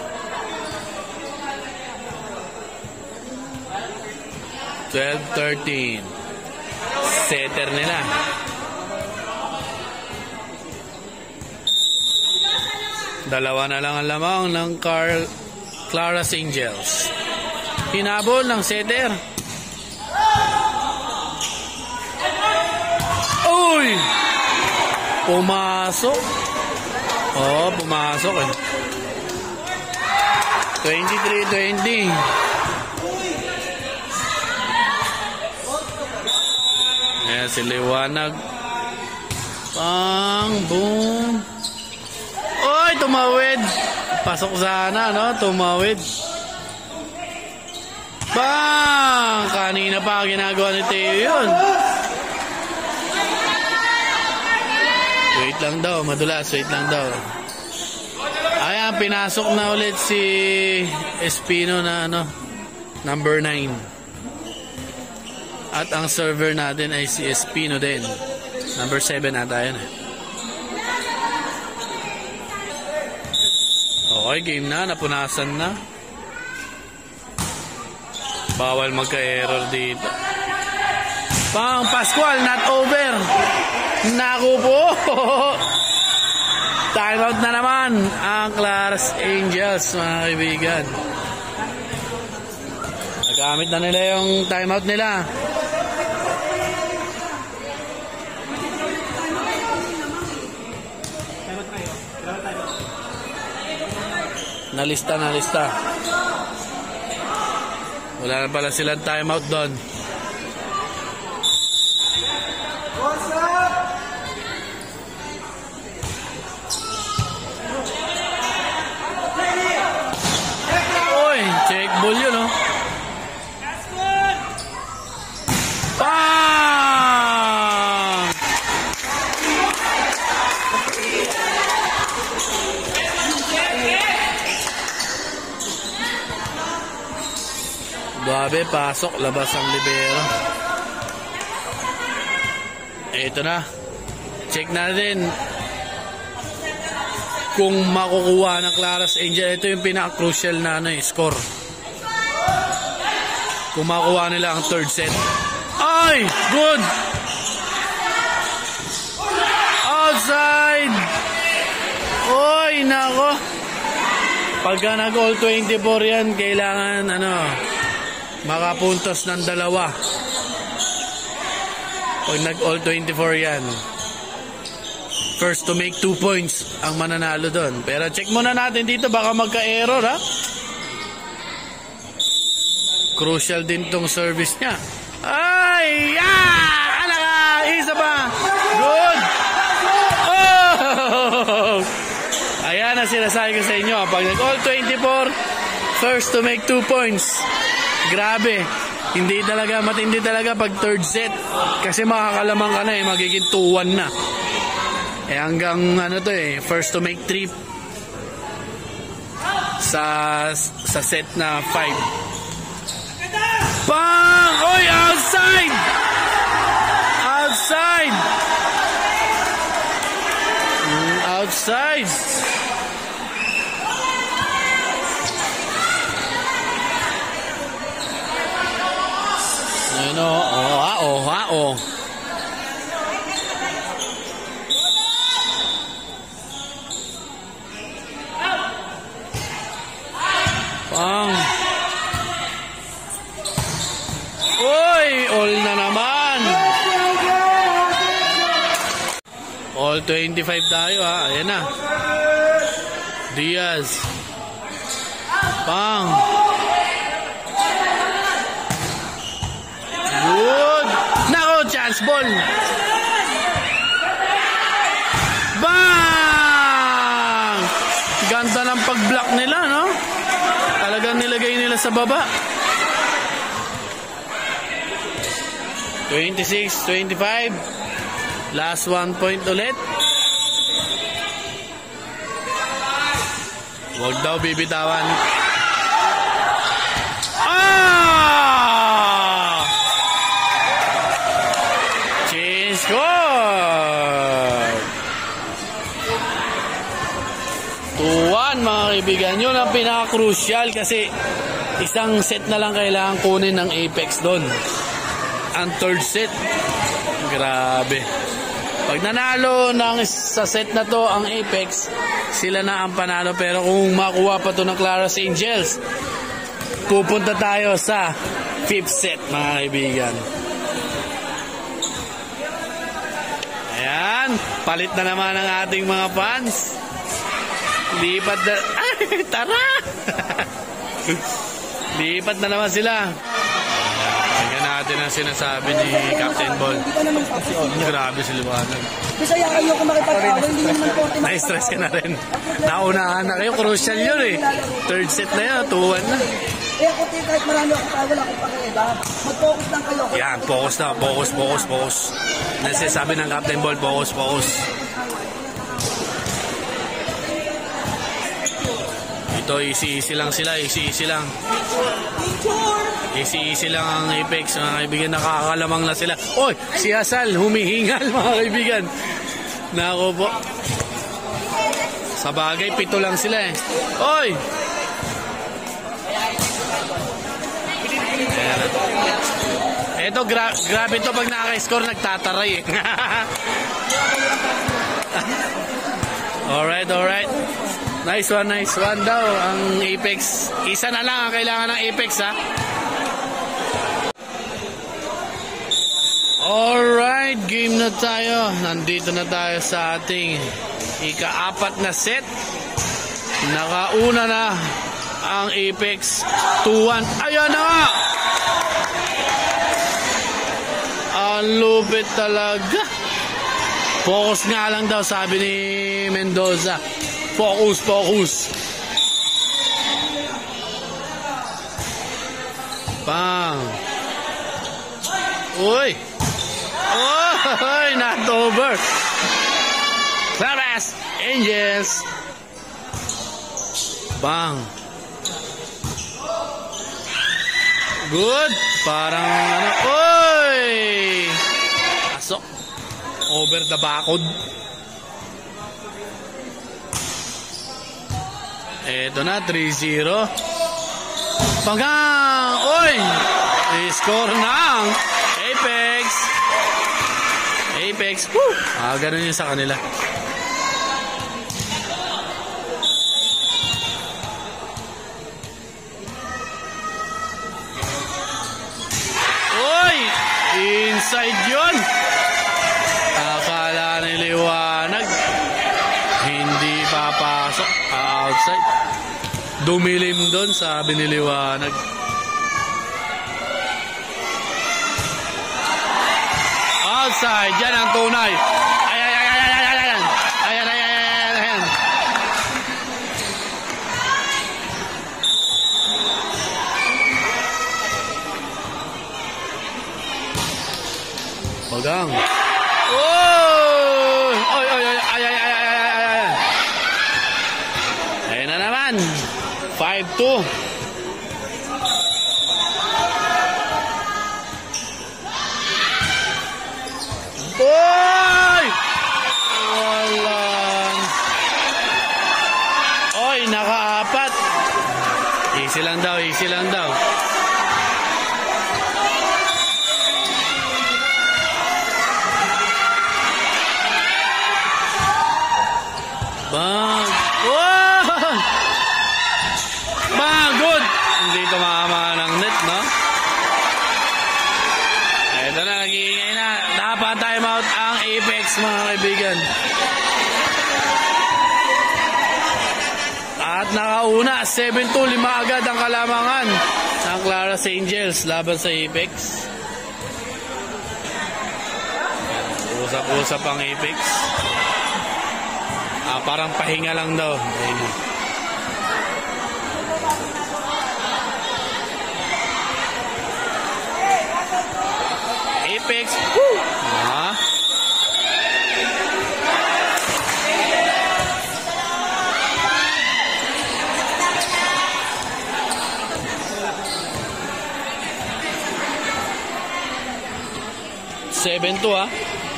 twelve thirteen. Setter nila. Dalawa na lang ang lamang ng Carl Claras Angels. Hinabol ng setter. Uy! Pumasok. Oh, pumasok eh. twenty-three twenty. Ayan si Liwanag. Pang, boom. Oy, tumawid. Pasok sana, no? Tumawid. Bang! Kanina pa ginagawa ni Teo yun. Wait lang daw, madulas. Wait lang daw. Ayan, pinasok na ulit si Espino na ano, number nine. At ang server natin ay si Espino din. Number seven ata yun eh. Okay, game na. Napunasan na. Bawal magka-error dito. Pang Pascual, not over. Naku po. Time out na naman ang Claras Angels, mga kaibigan. Nagamit na nila yung time out nila. Nalista, nalista. Wala na pala silang timeout doon. Oy, check ball yun, no? Bang! Duave, pasok, labas ang libero. Ito na. Check natin kung makukuha ng Claras Angel. Ito yung pinaka-crucial na ano, eh, score. Kung makukuha nila ang third set. Ay! Good! Outside! Oy, nako! Pagka nag-all twenty-four yan, kailangan ano, makapuntos ng dalawa. Pag nag-all twenty-four yan, first to make two points ang mananalo doon. Pero check muna natin dito, baka magka-error ha. Crucial din tong service niya. Ay! Ah! Alaka! Isa pa! Good! Oh! Ayan na sinasabi ko sa inyo. Pag nag-all twenty-four, first to make two points. Grabe. Hindi talaga, matindi talaga pag third set. Kasi makakalamang ka na eh, magiging two one na. Eh hanggang ano to eh, first to make three sa sa set na five. Bang! Oy, outside! Outside! Mm, outside! Ano? Oh, ha, oh, ha, oh. Pang. Oy, all na naman. All twenty-five tayo ha. Ayan na. Diaz. Pang. Good. Nako, chance ball. Bang! Ganda ng pag-block nila, no? Talagang nilagay nila sa baba. twenty-six twenty-five. Last one point ulit. Huwag daw bibitawan. Ah! Change score. two one mga kaibigan. Yun ang pinaka-crucial kasi isang set na lang kailangan kunin ng Apex doon. Ang third set. Grabe. Pag nanalo ng sa set na to ang Apex, sila na ang panalo. Pero kung makuha pa to ng Claros Angels, pupunta tayo sa fifth set mga kaibigan. Ayan, palit na naman ang ating mga fans. Lipat na, ay, tara! Lipat na naman sila. Tingnan natin ang sinasabi ni Captain Ball. Grabe si Liwanag. Bisaya kayo kung makipag-away, hindi naman po. Na-stress ka na rin. Naunahan na kayo, crucial yun eh. Third set na yun, two one na. Eh ako kahit marami ako tayo, wala akong pakialam. Mag-focus lang kayo. Yan, focus na, focus, focus, focus. Nasasabi ng Captain Ball, focus, focus. Ito, easy-easy lang sila, easy-easy lang. Easy-easy lang ang Apex, mga kaibigan, nakakalamang na sila. Oy, si Asal, humihingal mga kaibigan. Nako po. Sa bagay, pito lang sila eh. Oy! Ito, gra grabe to pag nakaka-score, nagtataray eh. Alright, alright. Nice one, nice one daw ang Apex. Isa na lang ang kailangan ng Apex ha. Alright, game na tayo. Nandito na tayo sa ating ika-apat na set. Nakauna na ang Apex two one. Ayan na nga! Ang lupit talaga. Focus nga lang daw sabi ni Mendoza. Focus, focus. Bang. Uy. Uy, not over. Claros Angels. Bang. Good. Parang ano. Uy. Pasok. Over the bakod. Eto na, three zero. Pagang! Uy! I-score ng Apex. Apex. Woo! Ah, ganun yun sa kanila. Uy! Inside yun. Akala ni Liwanag. Hindi papasok. Outside. Dumilim doon, sabi ni Liwanag. Outside. Yan ang tunay. Ay, ay, ay, ay, ay, ay, ay, ay, ay, ay, ay, ay. Pagang. Oh! Oy, oy, oy, ay, ay, ay, ay, ay, ay, ay. Ayan na naman. five two. Oy! Walang. Oy, nakaapat. Easy lang daw, easy lang daw. Bang! Wow! Bang! Good! Hindi tumama ng net, no? Ito na, nag-iingay na. Dapat time out ang Apex, mga kaibigan. At nakauna, seven two, lima agad ang kalamangan ng Claras Angels laban sa Apex. Usap-usap ang Apex. Ah, parang pahinga lang daw. Pahinga. Apex. Woo! Ah. seven two ah.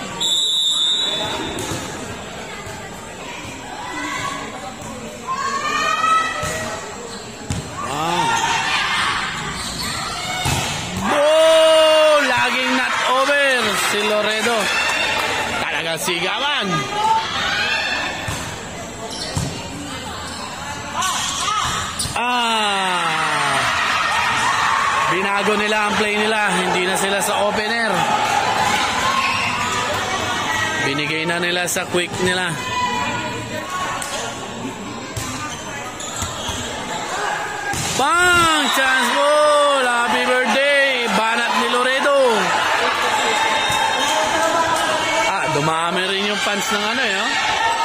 Si Loredo talagang sigawan. Ah, binago nila ang play nila, hindi na sila sa opener, binigay na nila sa quick nila. Bang! Chance ball! Happy birthday! Banat ni Loredo. Dumami rin yung fans ng ano eh, oh.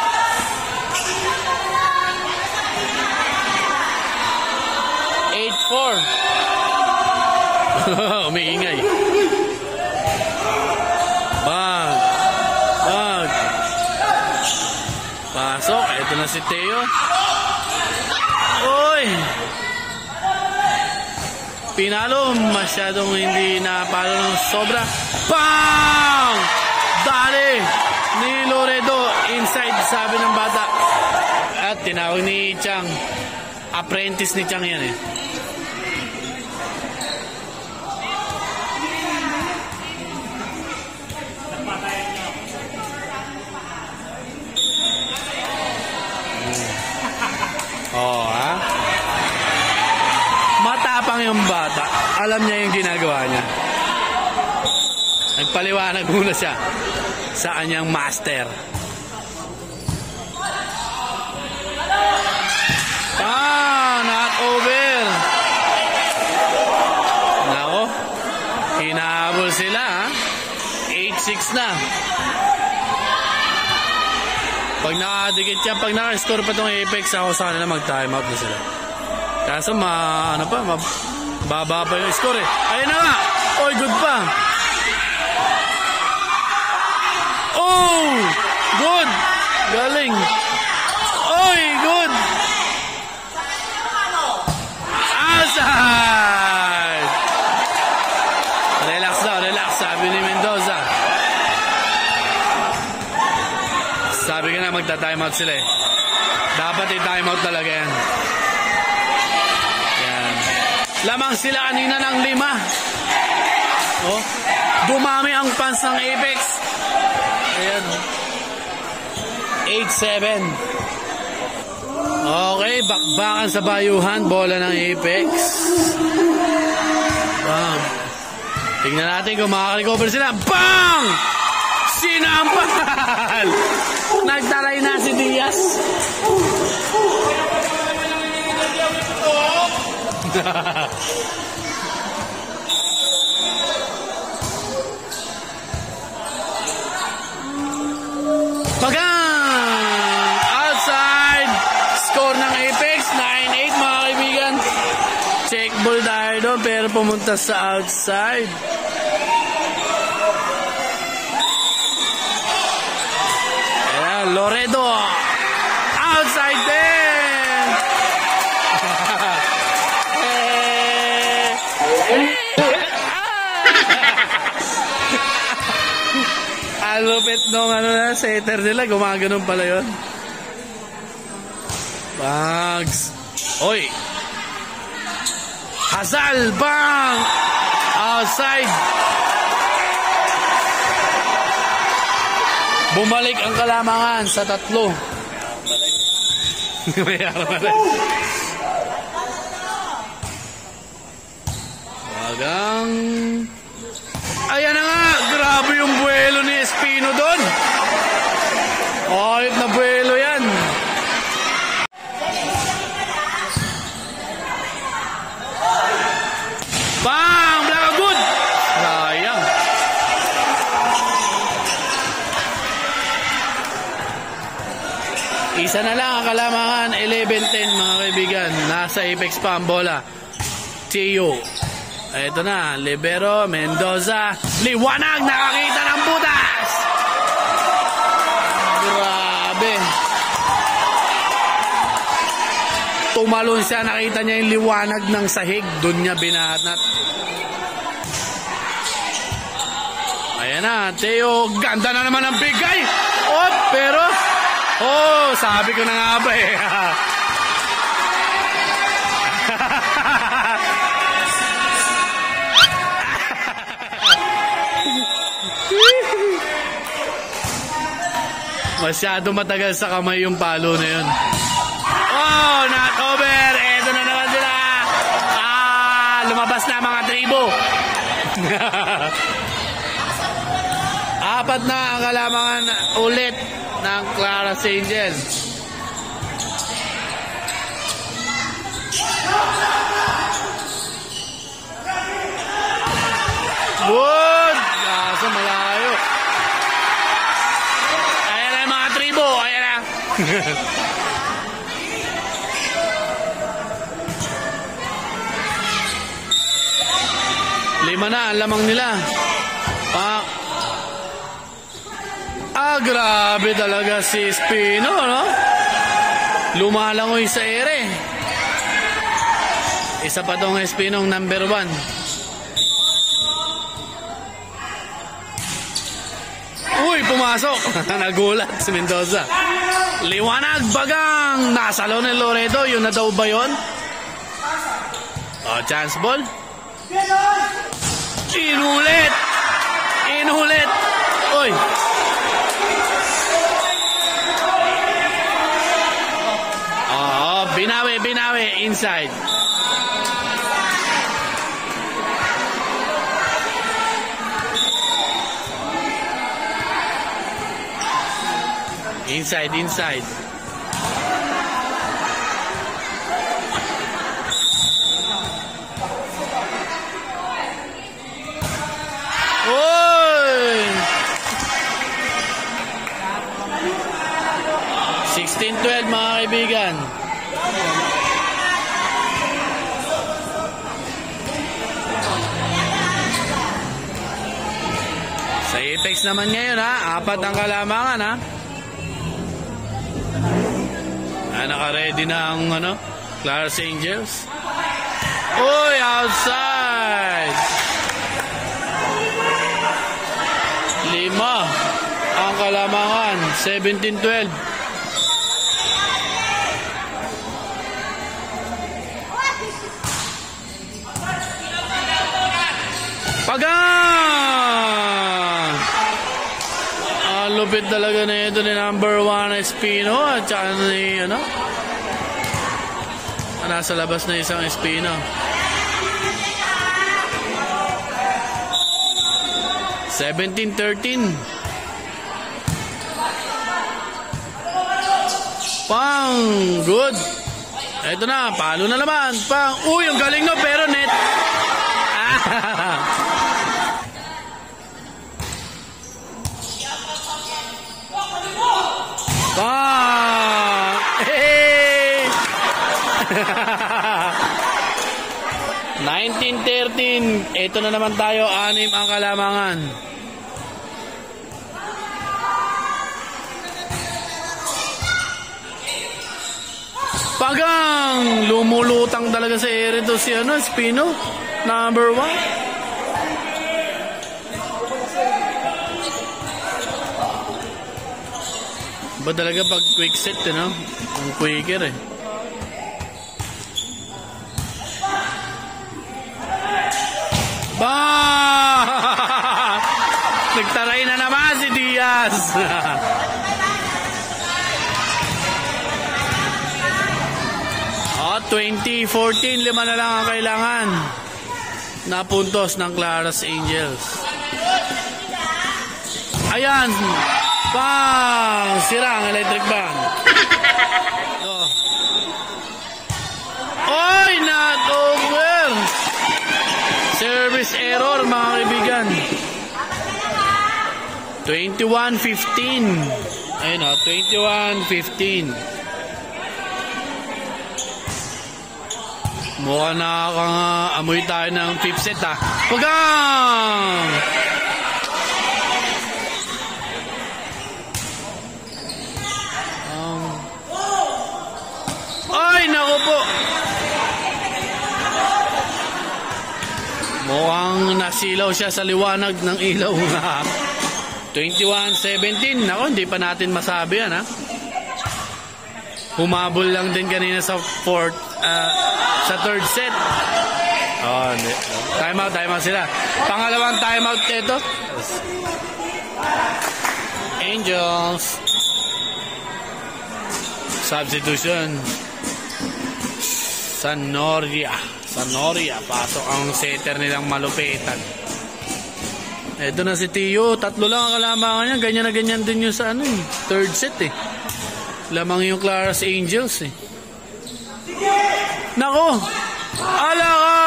eight four. Umiingay. Bag. Bag. Pasok. Ito na si Teo. Oy! Pinalo. Masyadong hindi napalo ng sobra. Bang! Dali ni Loredo inside, sabi ng bata. At tinawag ni Chang, apprentice ni Chang yan eh. Oh, ha? Matapang yung bata. Alam niya yung ginagawa niya. Nagpaliwanag muna siya sa kanyang master. Ah, not over. Nako, hinahabol sila ha. eight six na. Pag nakadikit yan, pag naka-score pa itong Apex, ako sa kanila mag-time out na sila. Kaso ma, ano pa, mababa pa yung score eh. Ayun na nga. Oy, good pa. Oh! Good! Galing! Oy! Good! Outside! Relax daw, relax. Sabi ni Mendoza. Sabi ka na magta-time out sila eh. Dapat i-time out talaga yan. Yan. Lamang sila kanina ng lima. Oh, dumami ang fans ng Apex. Ayan. eight seven. Okay, bakbakan sa bayuhan. Bola ng Apex. Bang. Tingnan natin kung makaka-recover sila. Bang! Sinampal! Nagtaray na si Diaz. Pagang! Outside! Score ng Apex, nine eight mga kaibigan. Check ball tayo doon pero pumunta sa outside. Loredo. Outside din. Ang lupit nung ano na, setter nila. Gumaganon pala yun. Bags. Oy. Hazal. Bang. Outside. Bumalik ang Kalamangan sa tatlo. Wagang. Ayan na nga. Grabe yung buwelo ni Espino doon. Ayot na buwelo yan. Bang! Black good! Sayang. Isa na lang ang Kalamangan. eleven ten mga kaibigan. Nasa apex pa ang bola. Tio. Ito na. Libero. Mendoza. Liwanag. Nakakita ng butas. Grabe. Tumalon siya. Nakita niya yung liwanag ng sahig. Doon niya binahat. Ayan na. Teo. Ganda na naman ang bigay. Oh, pero... Oh, sabi ko na nga ba eh. Masyado matagal sa kamay yung palo na yun. Oh, not over. Eto na naman sila. Ah, lumabas na mga tribo. Apat na ang Kalamangan ulit ng Claras Angels. Good! Kaso malayo. Ayan na mga tribo. Ayan na. Lima na ang lamang nila. Pa Ah, grabe talaga si Espino, no? Lumalangoy sa ere. Isa pa tong Espinong number one. Uy, pumasok. Nagulat si Mendoza. Liwanag, bagang. Nasalo ni Loredo. Yun na daw ba yun? Oh, chance ball. Inulit. Inulit. Uy. Binawi, binawi, inside. Inside, inside. Oy! sixteen twelve mga kaibigan. Sa apex naman ngayon ha, apat ang Kalamangan ha. Ah, naka-ready na ang ano, Claras Angels. Uy, outside. Lima ang Kalamangan, seventeen twelve. Pagang! Ah, lupit talaga na ito ni number one Espino at saka ni ano? Ah, nasa labas na isang Espino. seventeen thirteen. Pang! Good! Ito na, palo na naman. Pang! Uy, ang galing no, pero net. Bang! Hey! nineteen thirteen. Ito na naman tayo, anim ang Kalamangan. Pagang! Lumulutang talaga sa ere to si ano, Espino. Number one. Ba talaga pag quick set, eh, no? Ang quicker eh. Ba! Nagtaray na naman si Diaz. Oh, twenty fourteen, lima na lang ang kailangan na puntos ng Claras Angels. Ayan. Bang! Sira ang electric ban. Oh. Oy! Not over! Service error, mga kaibigan. twenty-one fifteen. Ayun o, twenty-one fifteen. Mukha na kang uh, amoy tayo ng fifth set ha. Pagang! Um, ay, naku po. Mukhang nasilaw siya sa liwanag ng ilaw. twenty-one seventeen. Naku, hindi pa natin masabi yan ha. Humabol lang din kanina sa fourth, uh, sa third set. Oh, time out, time out sila. Pangalawang time out ito. Angels. Substitution. Sanoria. Sanoria. Pasok ang setter nilang malupitan. Ito na si Tio. Tatlo lang ang kalamangan niya. Ganyan na ganyan din yung sa ano, eh. Third set eh. Lamang yung Claras Angels eh. Nako! Ala ka!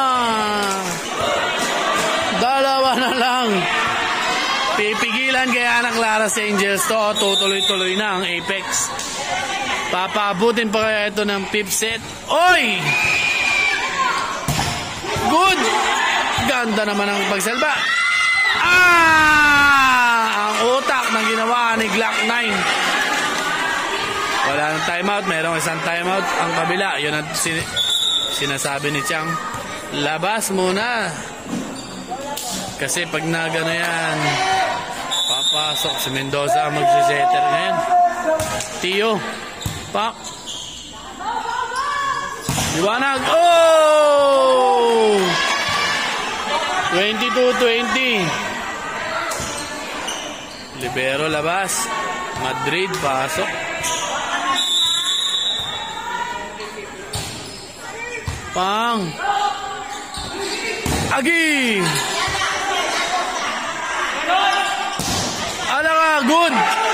Dalawa na lang. Pipigilan kaya ng Claras Angels to. Tutuloy-tuloy na ang Apex. Papabutin pa kaya ito ng fifth set. Oy! Good! Ganda naman ang pagsalba. Ah! Ang utak ng ginawa ni Glock nine. Wala nang timeout. Merong isang timeout. Ang kabila. Yun ang sin sinasabi ni Chang. Labas muna. Kasi pag nagano yan, papasok si Mendoza ang magsisetter ngayon. Tio. Pak. Liwanag. Oh! twenty-two twenty. Libero labas. Madrid pasok. Pang. Agi. Ala ka, good.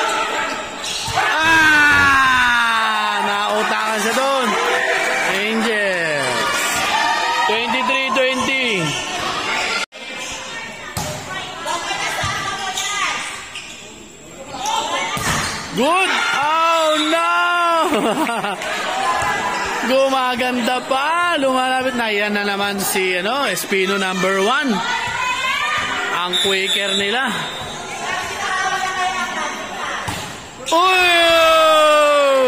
Ah! Nautakan siya doon. Angels. twenty-three twenty. Good. Oh no. Gumaganda pa. Lumalapit na. Yan na naman si ano, Espino number one. Ang quicker nila. Oh!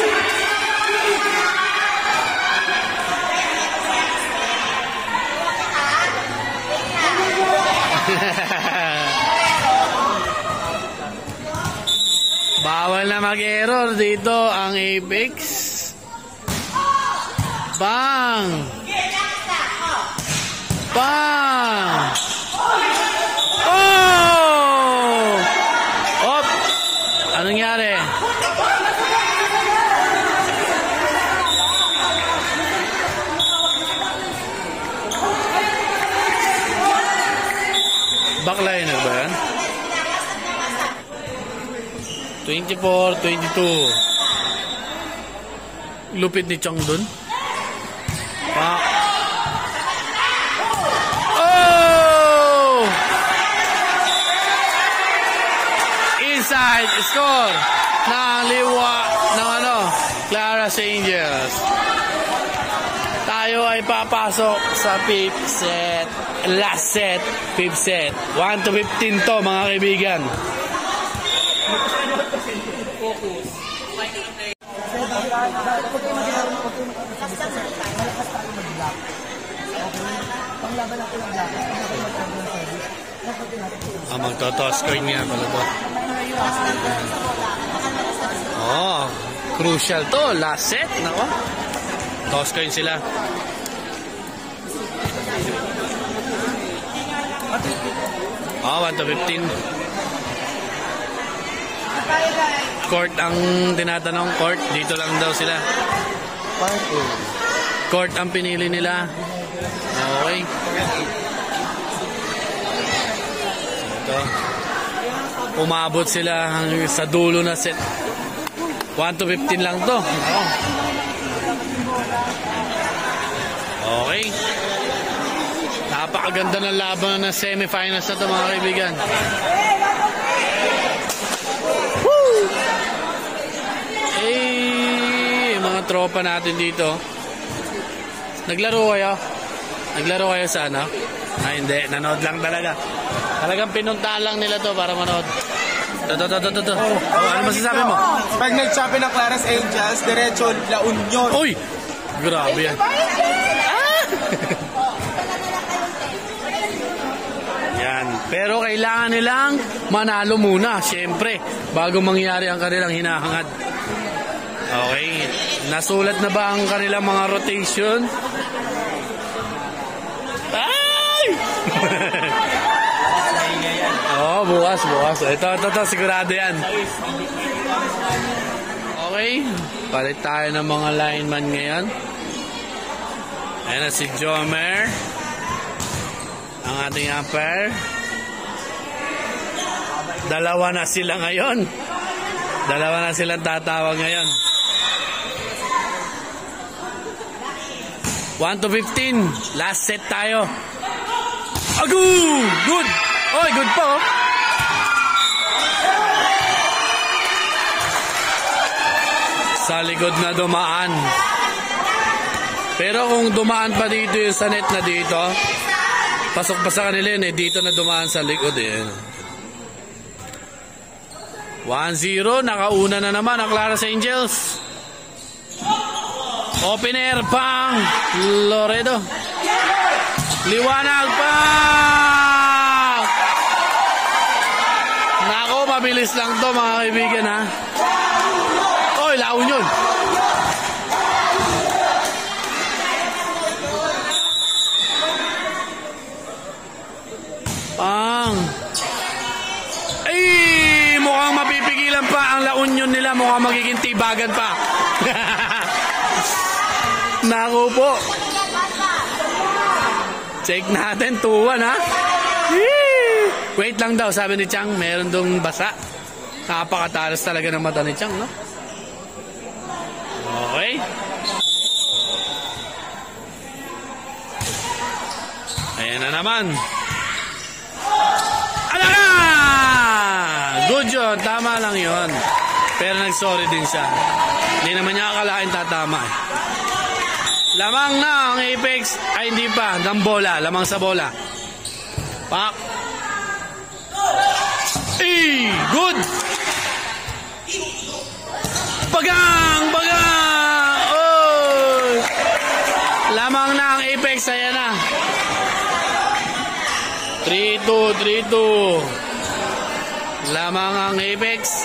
Bawal na mag-error dito ang Apex. Bang! Bang! Oh! Op! Anong nangyari? Backliner ba yan? twenty-four twenty-two. Lupit ni Chong dun. Pa. Oh! Inside score ng liwa ng ano, Claras Angels. Tayo ay papasok sa fifth set. Last set, fifth set. one to fifteen to mga kaibigan. Huwag kayo mag-alaro, huwag kayo mag-alaro. Malakas tayo mag-block. Okay? Panglaban natin ang block. Huwag kayo mag-alaro ng service. Ah, magto-toss coin nga pala to. Oh, crucial to. Last set. Nako. Toss coin sila. Oh, one to fifteen. Court ang tinatanong. Court. Dito lang daw sila. Court ang pinili nila. Okay. Ito. Umabot sila sa dulo na set. one to fifteen lang to. Okay. Napakaganda ng laban ng semifinals na ito, mga kaibigan. Woo! Eh, mga tropa natin dito. Naglaro kayo? Naglaro kayo sa ano? Ah, hindi. Nanood lang talaga. Talagang pinuntahan lang nila to para manood. Ito, ito, ito, ito. Oh, ano masasabi mo? Pag nag-champion ng Claras Angels, diretso La Union. Uy! Grabe yan. Ah! Yan. Pero kailangan nilang manalo muna, siyempre, bago mangyari ang kanilang hinahangad. Okay. Nasulat na ba ang kanilang mga rotation? Ay! Oh, bukas, bukas. Ito, ito, ito, sigurado yan. Okay. Palit tayo ng mga lineman ngayon. Ayan na si Jomer. Ang ating umpire. Dalawa na sila ngayon. Dalawa na silang tatawag ngayon. one to fifteen. Last set tayo. Agu! Good! Oy, good po. Sa likod na dumaan. Pero kung dumaan pa dito yung sa net na dito, pasok pa sa kanila yun eh. Dito na dumaan sa likod eh. one zero. Nakauna na naman ang Claras Angels. Open air pang Loredo. Liwanag pa. Nako, mabilis lang to mga kaibigan ha. Oy, La Union. Pang. Ay, mukhang mapipigilan pa ang La Union nila. Mukhang magiging tibagan pa. Nako po. Check natin, two one ha. Wait lang daw, sabi ni Chang, meron dong basa. Napakatalas talaga ng mata ni Chang, no? Okay. Ayan na naman. Ala na! Good yun, tama lang yun. Pero nag-sorry din siya. Hindi naman niya akalain tatama eh. Lamang na ang Apex. Ay, hindi pa. Ng bola. Lamang sa bola. Pak. Eh, good. Bagang! Bagang! Oh! Lamang na ang Apex. Ayan na. three two, three two. Lamang ang Apex.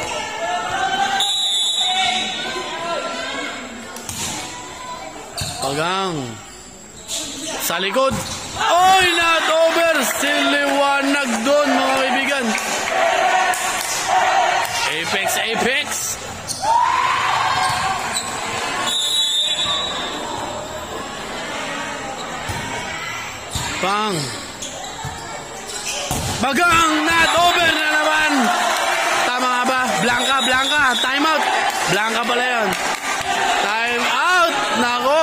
Pagang. Sa likod. Oy, not over. Siliwanag doon, mga kaibigan. Apex, Apex. Pang. Bagang, not over na naman. Tama nga ba? Blanca, Blanca. Time out. Blanca pala yun. Time out. Nako.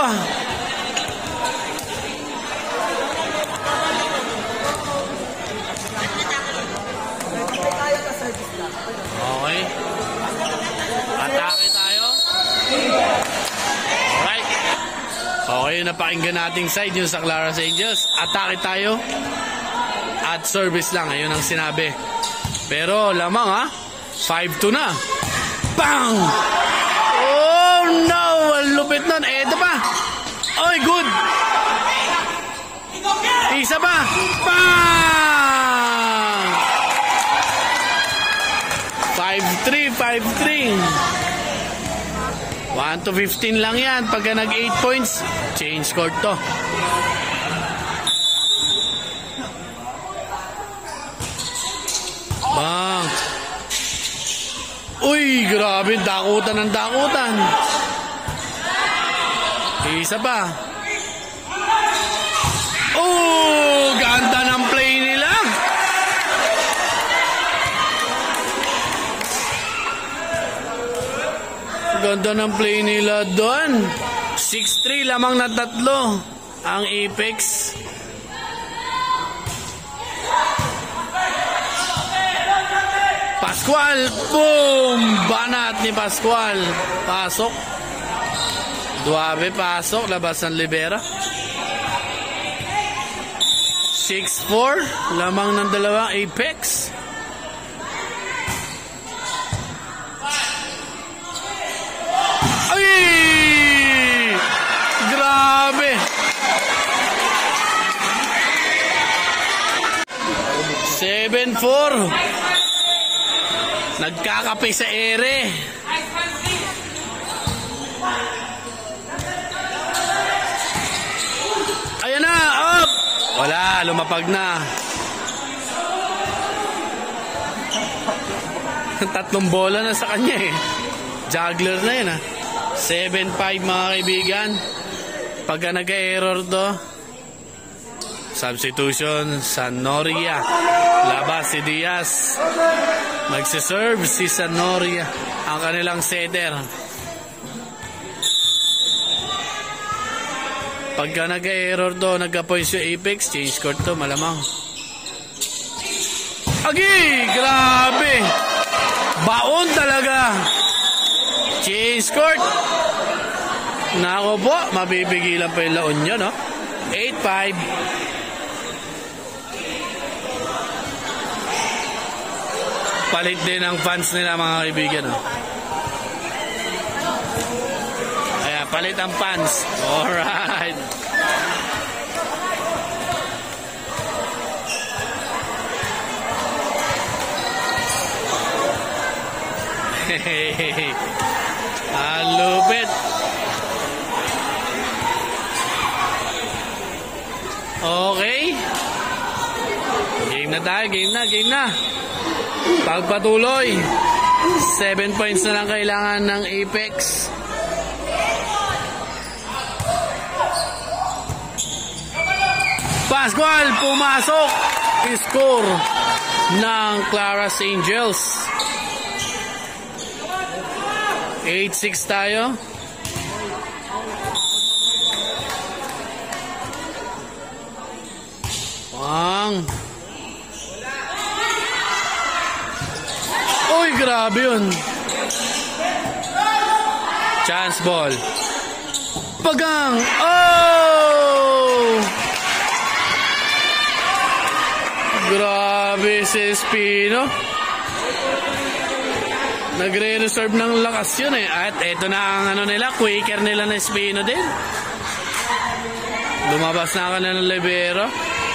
Okay. Atake tayo. Alright. Okay, napakinggan nating side yung sa Claras Angels. Atake tayo. At service lang. Ayun ang sinabi. Pero lamang ha. five two na. Bang! Oh no! Ang lupit nun. Eh, ito pa. Oy, good. Isa pa. Bang! five three, five three. one to fifteen lang yan. Pagka nag eight points, change court to. Bang! Uy, grabe. Dakutan ng dakutan. Isa pa. Oh, ganda ng play nila. Ganda ng play nila doon. six three lamang na tatlo ang Apex. Pascual, boom! Banat ni Pascual. Pasok. Duabe, pasok. Labas ng libera. six four lamang ng dalawang Apex. Ay! Grabe! seven four. Nagkakape sa ere. Ayan na, up! Wala, lumapag na. Tatlong bola na sa kanya eh. Juggler na yun ah. seven five mga kaibigan. Pagka nag-error to, substitution sa Noria. Labas si Diaz. Magsiserve si Sanoria, ang kanilang setter. Pagka nag-error to, nag-points yung Apex, change court to, malamang. Agi! Grabe! Baon talaga! Change court! Nako po, mabibigilan pa yung laon nyo, no? eight five. Palit din ang fans nila mga kaibigan. Oh. Ayan, palit ang fans. Alright. Hehehe. Ang lupit. Okay. Game na tayo, game na, game na. Pagpatuloy, seven points na lang kailangan ng Apex. Pascual, pumasok. Score ng Claras Angels. eight six tayo. Wang. Uy, grabe yun. Chance ball. Pagang. Oh! Grabe si Espino. Nagre-reserve ng lakas yun eh. At eto na ang ano nila, quicker nila na Espino din. Lumabas na ka na ng libero.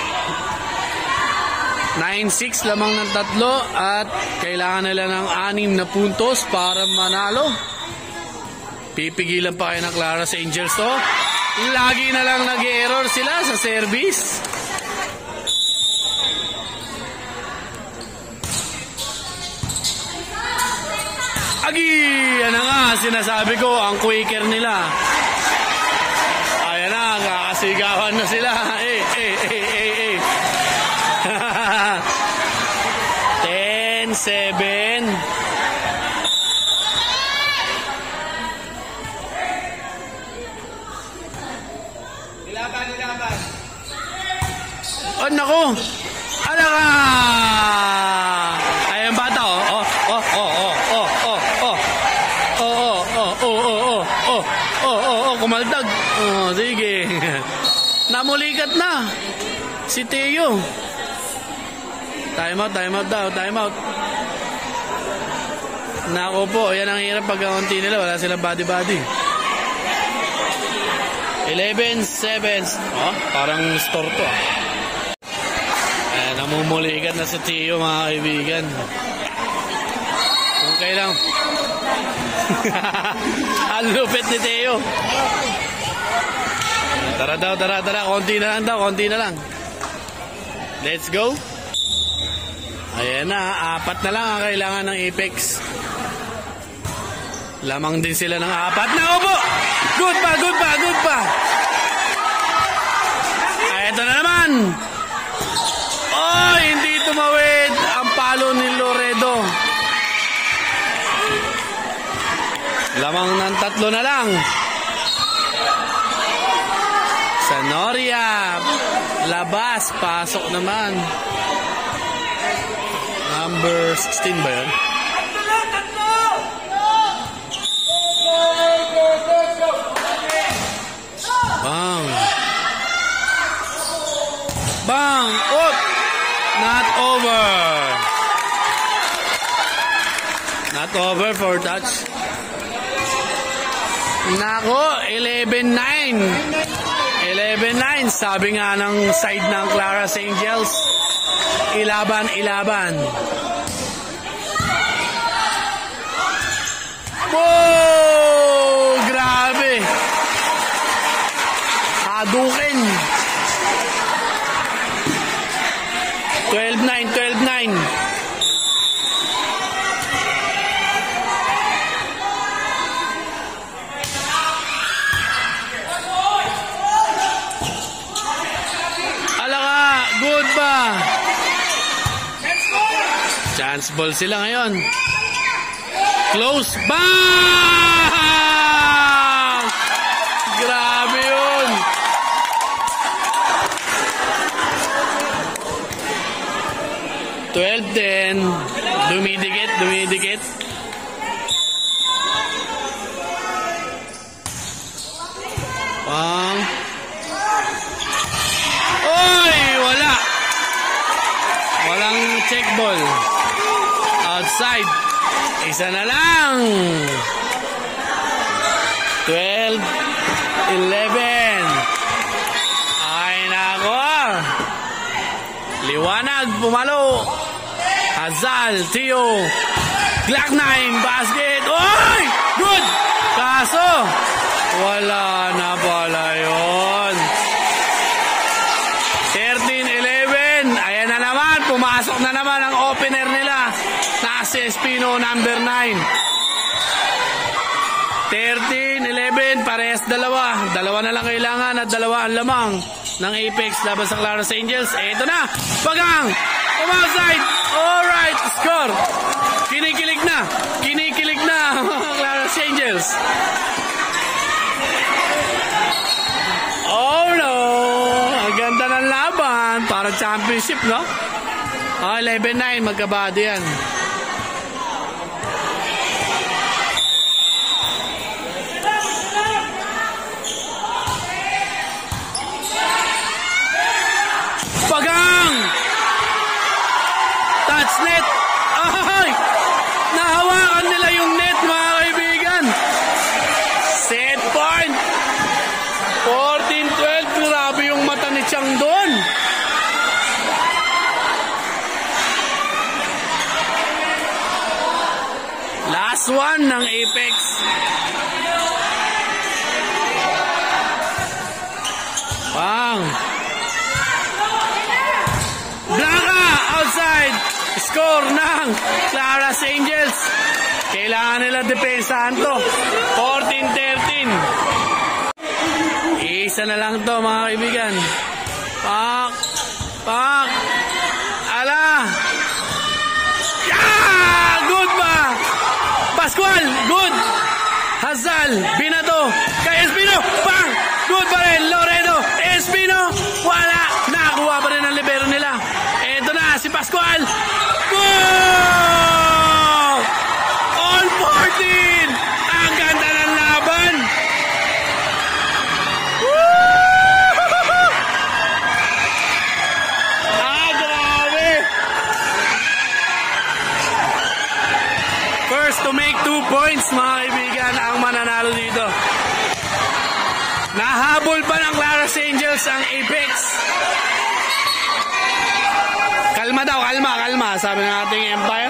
nine six lamang ng tatlo at kailangan nila ng anim na puntos para manalo. Pipigilan pa kayo ng Claras Angels to. Lagi na lang nag-error sila sa service. Agi! Yan na nga, sinasabi ko, ang quicker nila. Ayan na, kakasigawan na sila. Eh, eh, eh, eh, eh. ten seven. Nilaban, nilaban. Oh, naku! Ala ka! Ayan bata, oh. Oh, oh, oh, oh, oh, oh, oh. Oh, oh, oh, oh, oh, oh, oh, oh, oh, oh, kumaldag. Oh, sige. Namulikat na. Si Teo. Time out, time out daw, time out. Nako po, yan ang hirap pagkaunti nila. Wala silang body-body. eleven seven. Oh, parang store to. Ah. Ayan, namumuligan na sa Tio mga kaibigan. Kung kailang ang lupit ni Teo. Tara daw, tara, tara. Konti na lang daw, konti na lang. Let's go. Ayan na, apat na lang ang kailangan ng Apex. Lamang din sila ng apat na upo. Good pa, good pa, good pa. Ay, ito na naman. Oh, hindi tumawid ang palo ni Loredo. Lamang ng tatlo na lang. Sanoria. Labas, pasok naman. Number sixteen ba yun? Bang. Bang. Oh. Not over. Not over for touch. Nako, eleven nine. eleven nine. Sabi nga ng side ng Claras Angels. Ilaban, ilaban. Oh, grabe. Hadukin. twelve nine, twelve nine. Alaka, good ba? Chance ball sila ngayon. Close. Bang! Grabe yun. twelve ten. Dumidikit, dumidikit. Bang. Oy, wala. Walang check ball. Outside. Isa na lang. twelve eleven. Ay nako. Liwanag, pumalo. Hazal, Tio. Glock nine, basket. Oy! Good! Kaso, wala na pala yun. thirteen eleven. Ayan na naman. Pumasok na naman ang opener nila. Si Espino, number nine. thirteen eleven, parehas dalawa. Dalawa na lang kailangan at dalawa ang lamang ng Apex laban sa Claras Angels. Ito na, Pagang, outside. Alright, score. Kinikilig na, kinikilig na mga Claras Angels. Oh no, ang ganda ng laban. Parang championship, no? Oh, eleven nine, magkabado yan. Pagang! Touch net! Ay! Nahawakan nila yung net, mga kaibigan. Set point! fourteen twelve. Grabe yung mata ni Chang doon. Last one ng Apex. Pang! Blanca, outside. Score ng Claras Angels. Kailangan nila depensahan to. fourteen thirteen. Isa na lang to, mga kaibigan. Pak. Pak. Ala. Yeah! Good ba? Pascual. Good. Hazal. Binato. Kay Espino. Pang. Good pa rin. Loredo. Espino. Wala. Nakakuha pa rin ang libero nila. Ito na si Pascual. Goal! All fourteen! Ang ganda ng laban! Woo! Ah, grabe! First to make two points, mga kaibigan, ang mananalo dito. Naha Hinahabol pa ng Claras Angels ang Apex. Kalma daw, kalma, kalma. Sabi ng ating Empire.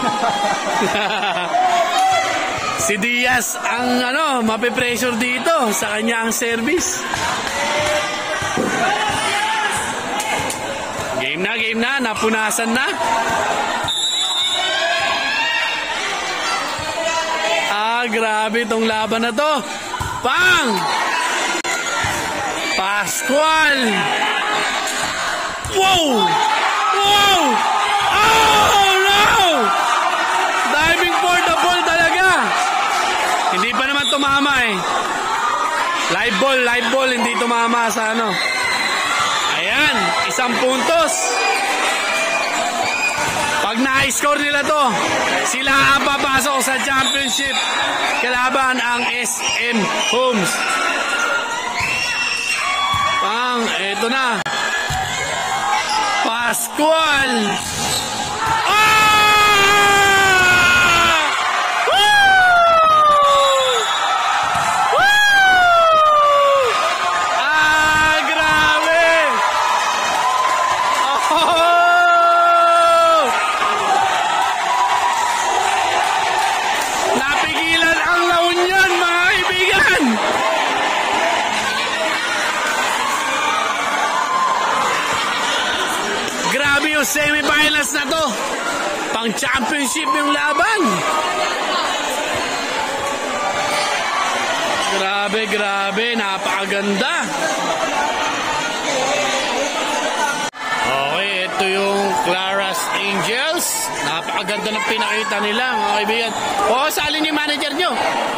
Si Diaz ang ano, mapipressure dito sa kanya ang service. Game na, game na. Napunasan na. Ah, grabe itong laban na to. Pang! Pascual! Wow! Wow! Oh, no! Diving for the ball talaga. Hindi pa naman tumama eh. Live ball, live ball. Hindi tumama sa ano. Ayan, isang puntos. Pag na-score nila to, sila ang papasok sa championship. Kalaban ang S M Homes. Pang, eto na. Pascual. Ah! Woo! Woo! Ah, grabe. Oh! Napigilan ang La Union, mga kaibigan. Grabe yung semifinals na to. Pang championship yung laban. Grabe, grabe. Napakaganda. Okay, ito yung Claras Angels. Napakaganda ng pinakita nila, mga kaibigan. O, salin yung manager nyo.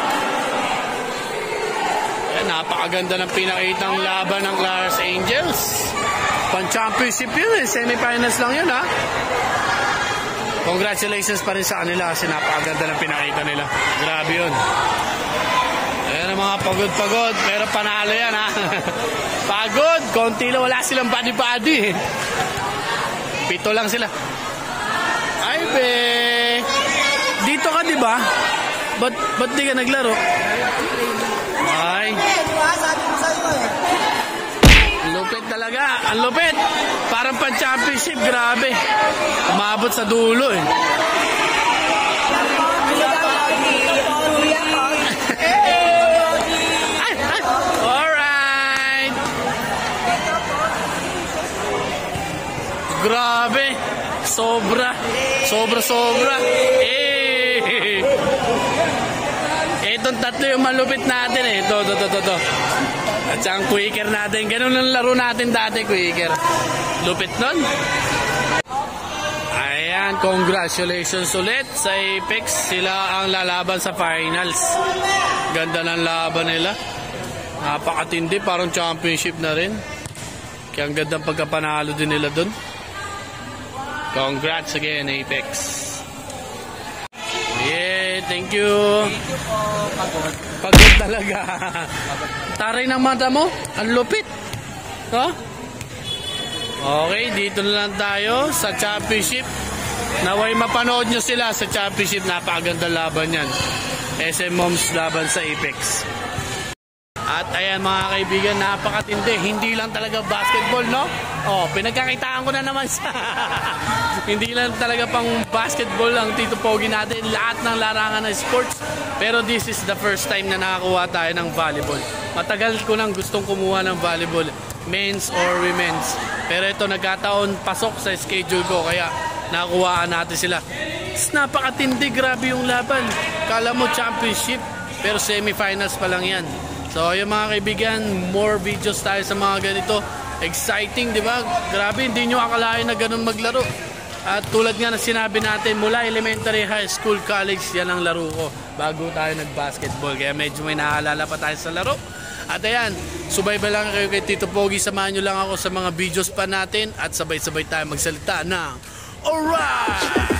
Ayan, napakaganda ng pinakitang laban ng Claras Angels. Pan-championship yun eh. Semifinals lang yun ha. Congratulations pa rin sa kanila kasi napakaganda ng pinakita nila. Grabe yun. Ayan ang mga pagod-pagod. Pero panalo yan ha. Pagod. Konti lang. Wala silang body-body eh. Pito lang sila. Ay be. Dito ka diba? Ba't, ba't di ka naglaro? Ay. Lupit talaga. Ang lupit. Parang pan-championship. Grabe. Umabot sa dulo eh. Ay, ay. Alright. Grabe. Sobra. Sobra, sobra. Eh. Itong tatlo yung malupit natin eh. Ito, ito, ito, ito. At saka ang Quaker natin. Ganun ang laro natin dati, Quaker. Lupit nun. Ayan, congratulations ulit sa Apex. Sila ang lalaban sa finals. Ganda ng laban nila. Napakatindi, parang championship na rin. Kaya ang gandang pagkapanalo din nila dun. Congrats again, Apex. Yeah, thank you. Thank you po. Pagod. Pagod talaga. Taray ng mata mo. Ang lupit. No? Okay, dito na lang tayo sa championship. Naway mapanood nyo sila sa championship. Napakaganda laban yan. S M Moms laban sa Apex. At ayan mga kaibigan, napakatindi. Hindi lang talaga basketball, no? Oh, pinagkakitaan ko na naman sa hindi lang talaga pang basketball ang Tito Pogi natin. Lahat ng larangan ng sports. Pero this is the first time na nakakuha tayo ng volleyball. Matagal ko nang gustong kumuha ng volleyball, men's or women's. Pero ito nagkataon, pasok sa schedule ko, kaya nakuhaan natin sila. It's napakatindi, grabe yung laban. Kala mo championship, pero semifinals pa lang yan. So yung mga kaibigan, more videos tayo sa mga ganito. Exciting, di ba? Grabe, hindi nyo akalain na ganun maglaro. At tulad nga na sinabi natin, mula elementary, high school, college, yan ang laro ko bago tayo nag-basketball. Kaya medyo may naalala pa tayo sa laro. At ayan, subaybay lang kayo kay Tito Pogi. Samahan nyo lang ako sa mga videos pa natin at sabay-sabay tayo magsalita ng alright!